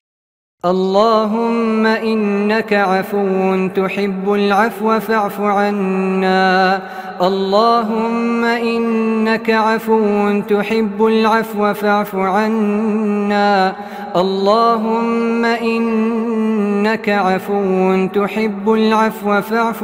اللهم إنك عفو تحب العفو فاعف عنا. اللهم إنك عفو تحب العفو فاعف عنا. اللهم إنك عفو تحب العفو فاعف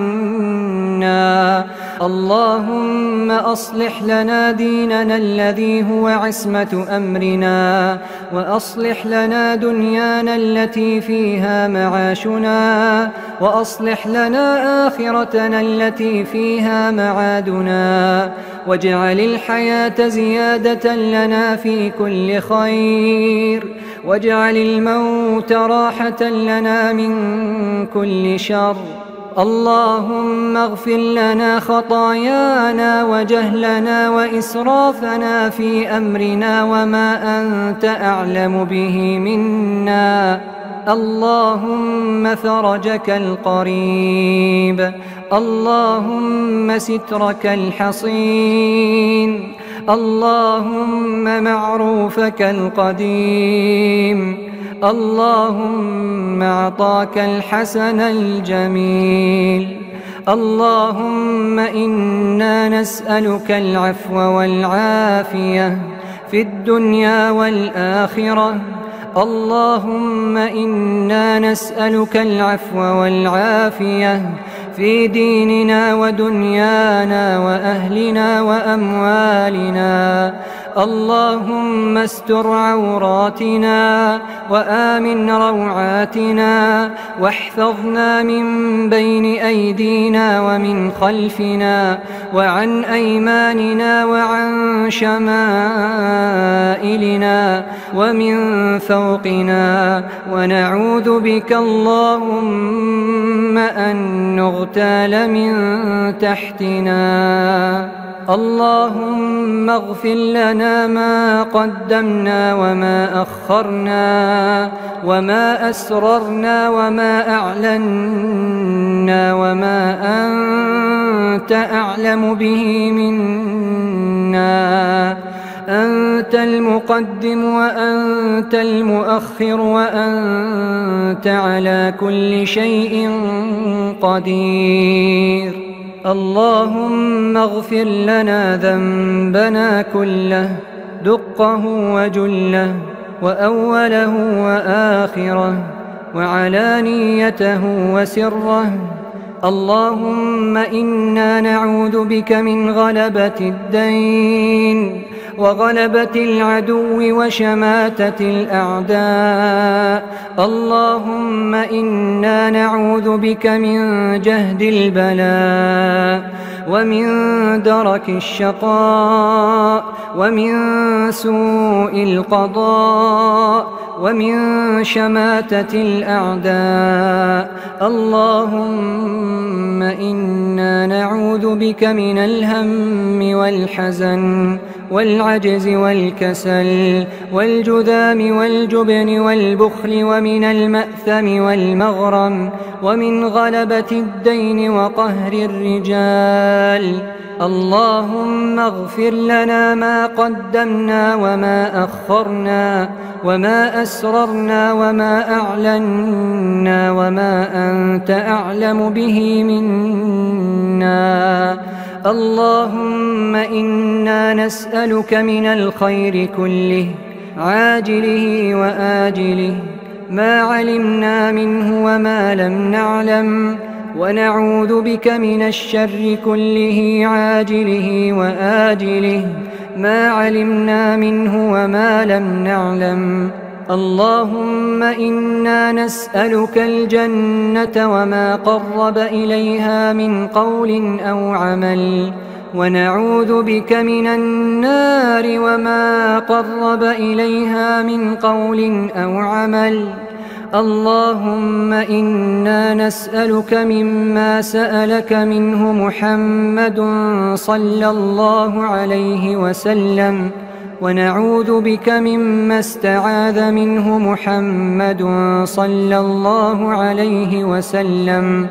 عنا. اللهم أصلح لنا ديننا الذي هو عصمة أمرنا، وأصلح لنا دنيانا التي فيها معاشنا، وأصلح لنا آخرتنا التي فيها معادنا، واجعل الحياة زيادة لنا في كل خير، واجعل الموت راحة لنا من كل شر. اللهم اغفر لنا خطايانا وجهلنا وإسرافنا في أمرنا وما أنت أعلم به منا. اللهم فرجك القريب، اللهم سترك الحصين، اللهم معروفك القديم، اللهم عطاك الحسن الجميل. اللهم إنا نسألك العفو والعافية في الدنيا والآخرة. اللهم إنا نسألك العفو والعافية في ديننا ودنيانا وأهلنا وأموالنا. اللهم استر عوراتنا وآمن روعاتنا، واحفظنا من بين أيدينا ومن خلفنا وعن أيماننا وعن شمائلنا ومن فوقنا. ونعوذ بك اللهم أن نغتال من تحتنا. اللهم اغفر لنا ما قدمنا وما أخرنا وما أسررنا وما أعلنا وما أنت أعلم به منا. أنت المقدم وأنت المؤخر وأنت على كل شيء قدير. اللهم اغفر لنا ذنبنا كله، دقه وجله، وأوله وآخره، وعلانيته وسره. اللهم إنا نعوذ بك من غلبة الدين وغلبة العدو وشماتة الأعداء. اللهم إنا نعوذ بك من جهد البلاء ومن درك الشقاء ومن سوء القضاء ومن شماتة الأعداء. اللهم إنا نعوذ بك من الهم والحزن والعجز والكسل والجذام والجبن والبخل ومن المأثم والمغرم ومن غلبة الدين وقهر الرجال. اللهم اغفر لنا ما قدمنا وما أخرنا وما أسررنا وما أعلنا وما أنت أعلم به منا. اللهم إنا نسألك من الخير كله عاجله وآجله ما علمنا منه وما لم نعلم، ونعوذ بك من الشر كله عاجله وآجله ما علمنا منه وما لم نعلم. اللهم إنا نسألك الجنة وما قرب إليها من قول أو عمل، ونعوذ بك من النار وما قرب إليها من قول أو عمل. اللهم إنا نسألك مما سألك منه محمد صلى الله عليه وسلم، ونعوذ بك مما استعاذ منه محمد صلى الله عليه وسلم.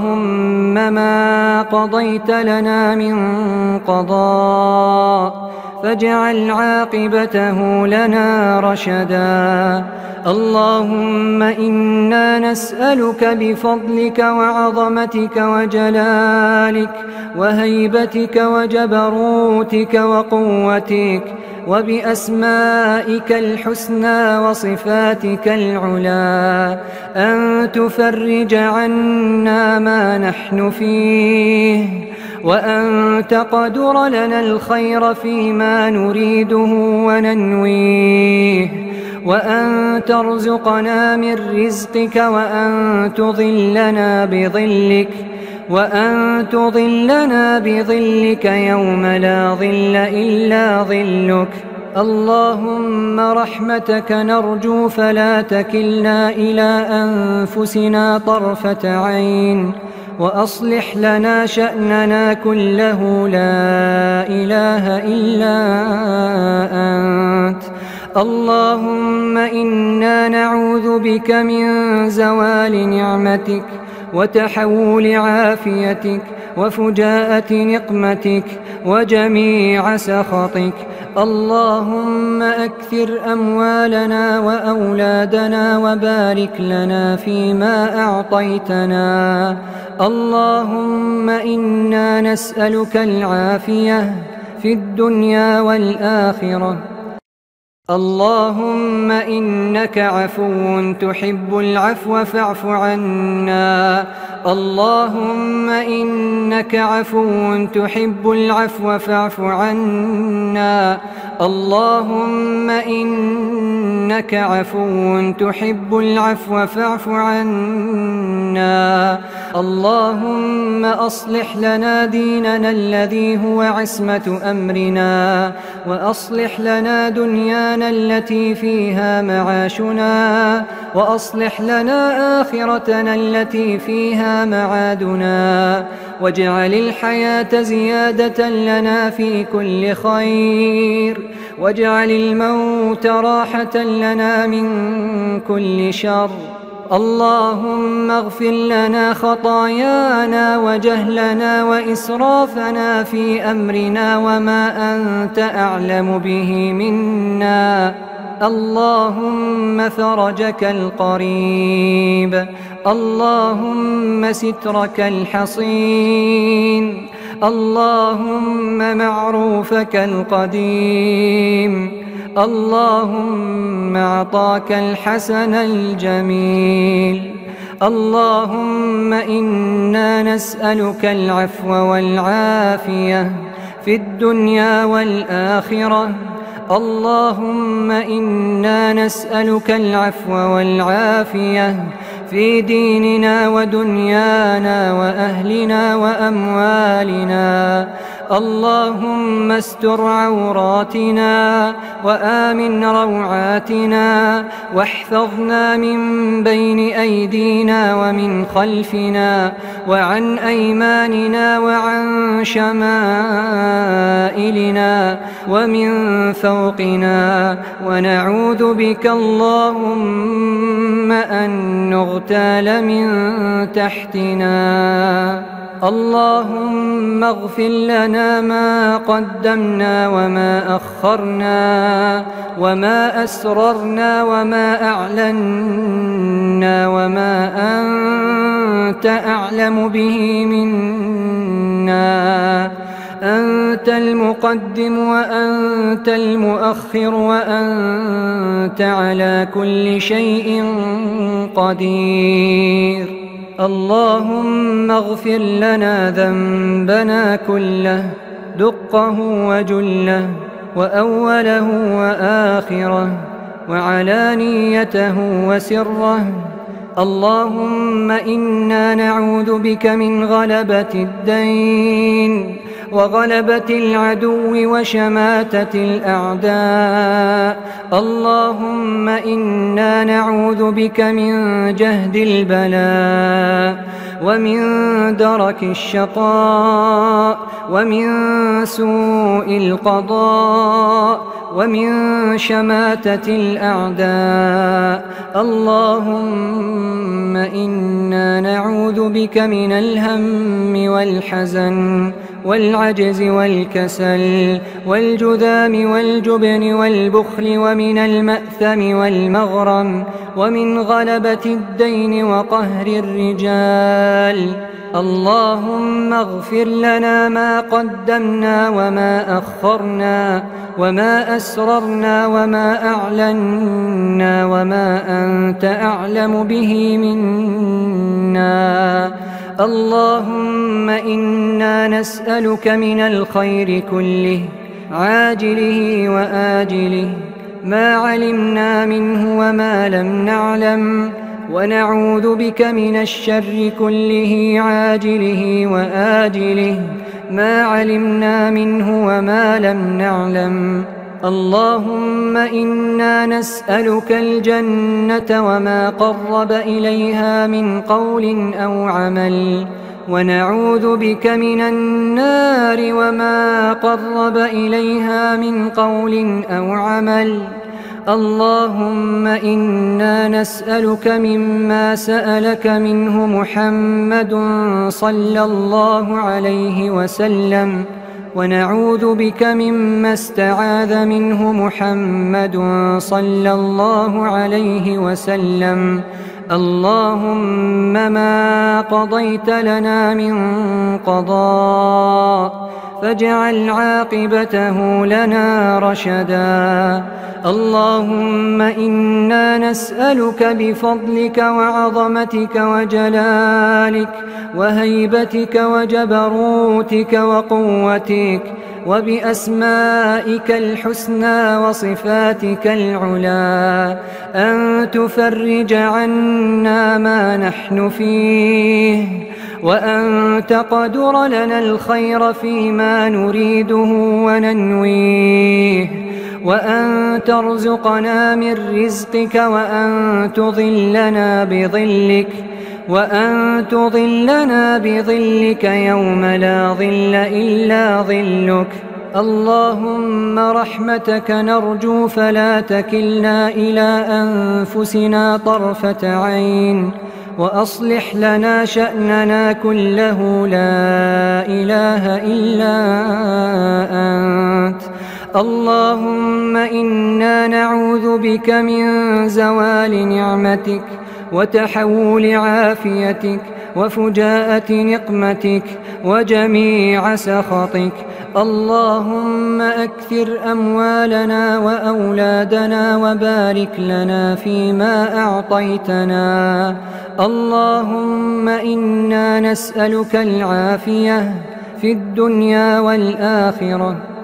اللهم ما قضيت لنا من قضاء فاجعل عاقبته لنا رشدا. اللهم إنا نسألك بفضلك وعظمتك وجلالك وهيبتك وجبروتك وقوتك وبأسمائك الحسنى وصفاتك العلى أن تفرج عنا ما نحن فيه، وأن تقدر لنا الخير فيما نريده وننويه، وأن ترزقنا من رزقك، وأن تظلنا بظلك يوم لا ظل إلا ظلك. اللهم رحمتك نرجو فلا تكلنا إلى أنفسنا طرفة عين، وأصلح لنا شأننا كله لا إله إلا أنت. اللهم إنا نعوذ بك من زوال نعمتك وتحول عافيتك وفجاءة نقمتك وجميع سخطك. اللهم أكثر أموالنا وأولادنا وبارك لنا فيما أعطيتنا. اللهم إنا نسألك العافية في الدنيا والآخرة. اللهم إنك عفو تحب العفو فاعف عنا. اللهم إنك عفو تحب العفو فاعف عنا. اللهم إنك عفو تحب العفو فاعف عنا. اللهم أصلح لنا ديننا الذي هو عصمة أمرنا، وأصلح لنا دنيانا التي فيها معاشنا، وأصلح لنا آخرتنا التي فيها معادنا، واجعل الحياة زيادة لنا في كل خير، واجعل الموت راحة لنا من كل شر. اللهم اغفر لنا خطايانا وجهلنا وإسرافنا في أمرنا وما أنت أعلم به منا. اللهم فرجك القريب، اللهم سترك الحصين، اللهم معروفك القديم، اللهم عطاك الحسن الجميل. اللهم إنا نسألك العفو والعافية في الدنيا والآخرة. اللهم إنا نسألك العفو والعافية في ديننا ودنيانا وأهلنا وأموالنا. اللهم استر عوراتنا وآمن روعاتنا، واحفظنا من بين أيدينا ومن خلفنا وعن أيماننا وعن شمائلنا ومن فوقنا. ونعوذ بك اللهم أن نغتال من تحتنا. اللهم اغفر لنا ما قدمنا وما أخرنا وما أسررنا وما أعلنا وما أنت أعلم به منا. أنت المقدم وأنت المؤخر وأنت على كل شيء قدير. اللهم اغفر لنا ذنبنا كله، دقه وجله، وأوله وآخره، وعلانيته وسره. اللهم إنا نعوذ بك من غلبة الدين وغلبة العدو وشماتة الأعداء. اللهم إنا نعوذ بك من جهد البلاء ومن درك الشقاء ومن سوء القضاء ومن شماتة الأعداء. اللهم إنا نعوذ بك من الهم والحزن والعجز والكسل والجذام والجبن والبخل ومن المأثم والمغرم ومن غلبة الدين وقهر الرجال. اللهم اغفر لنا ما قدمنا وما أخرنا وما أسررنا وما أعلنا وما أنت أعلم به منا. اللهم إنا نسألك من الخير كله عاجله وآجله ما علمنا منه وما لم نعلم، ونعوذ بك من الشر كله عاجله وآجله ما علمنا منه وما لم نعلم. اللهم إنا نسألك الجنة وما قرب إليها من قول أو عمل، ونعوذ بك من النار وما قرب إليها من قول أو عمل. اللهم إنا نسألك مما سألك منه محمد صلى الله عليه وسلم، ونعوذ بك مما استعاذ منه محمد صلى الله عليه وسلم. اللهم ما قضيت لنا من قضاء فاجعل عاقبته لنا رشدا. اللهم إنا نسألك بفضلك وعظمتك وجلالك وهيبتك وجبروتك وقوتك وبأسمائك الحسنى وصفاتك العلى أن تفرج عنا ما نحن فيه، وأن تقدر لنا الخير فيما نريده وننويه، وأن ترزقنا من رزقك، وأن تظلنا بظلك يوم لا ظل إلا ظلك. اللهم رحمتك نرجو فلا تكلنا إلى أنفسنا طرفة عين، وأصلح لنا شأننا كله لا إله إلا أنت. اللهم إنا نعوذ بك من زوال نعمتك وتحول عافيتك وفجاءة نقمتك وجميع سخطك. اللهم أكثر أموالنا وأولادنا وبارك لنا فيما أعطيتنا. اللهم إنا نسألك العافية في الدنيا والآخرة.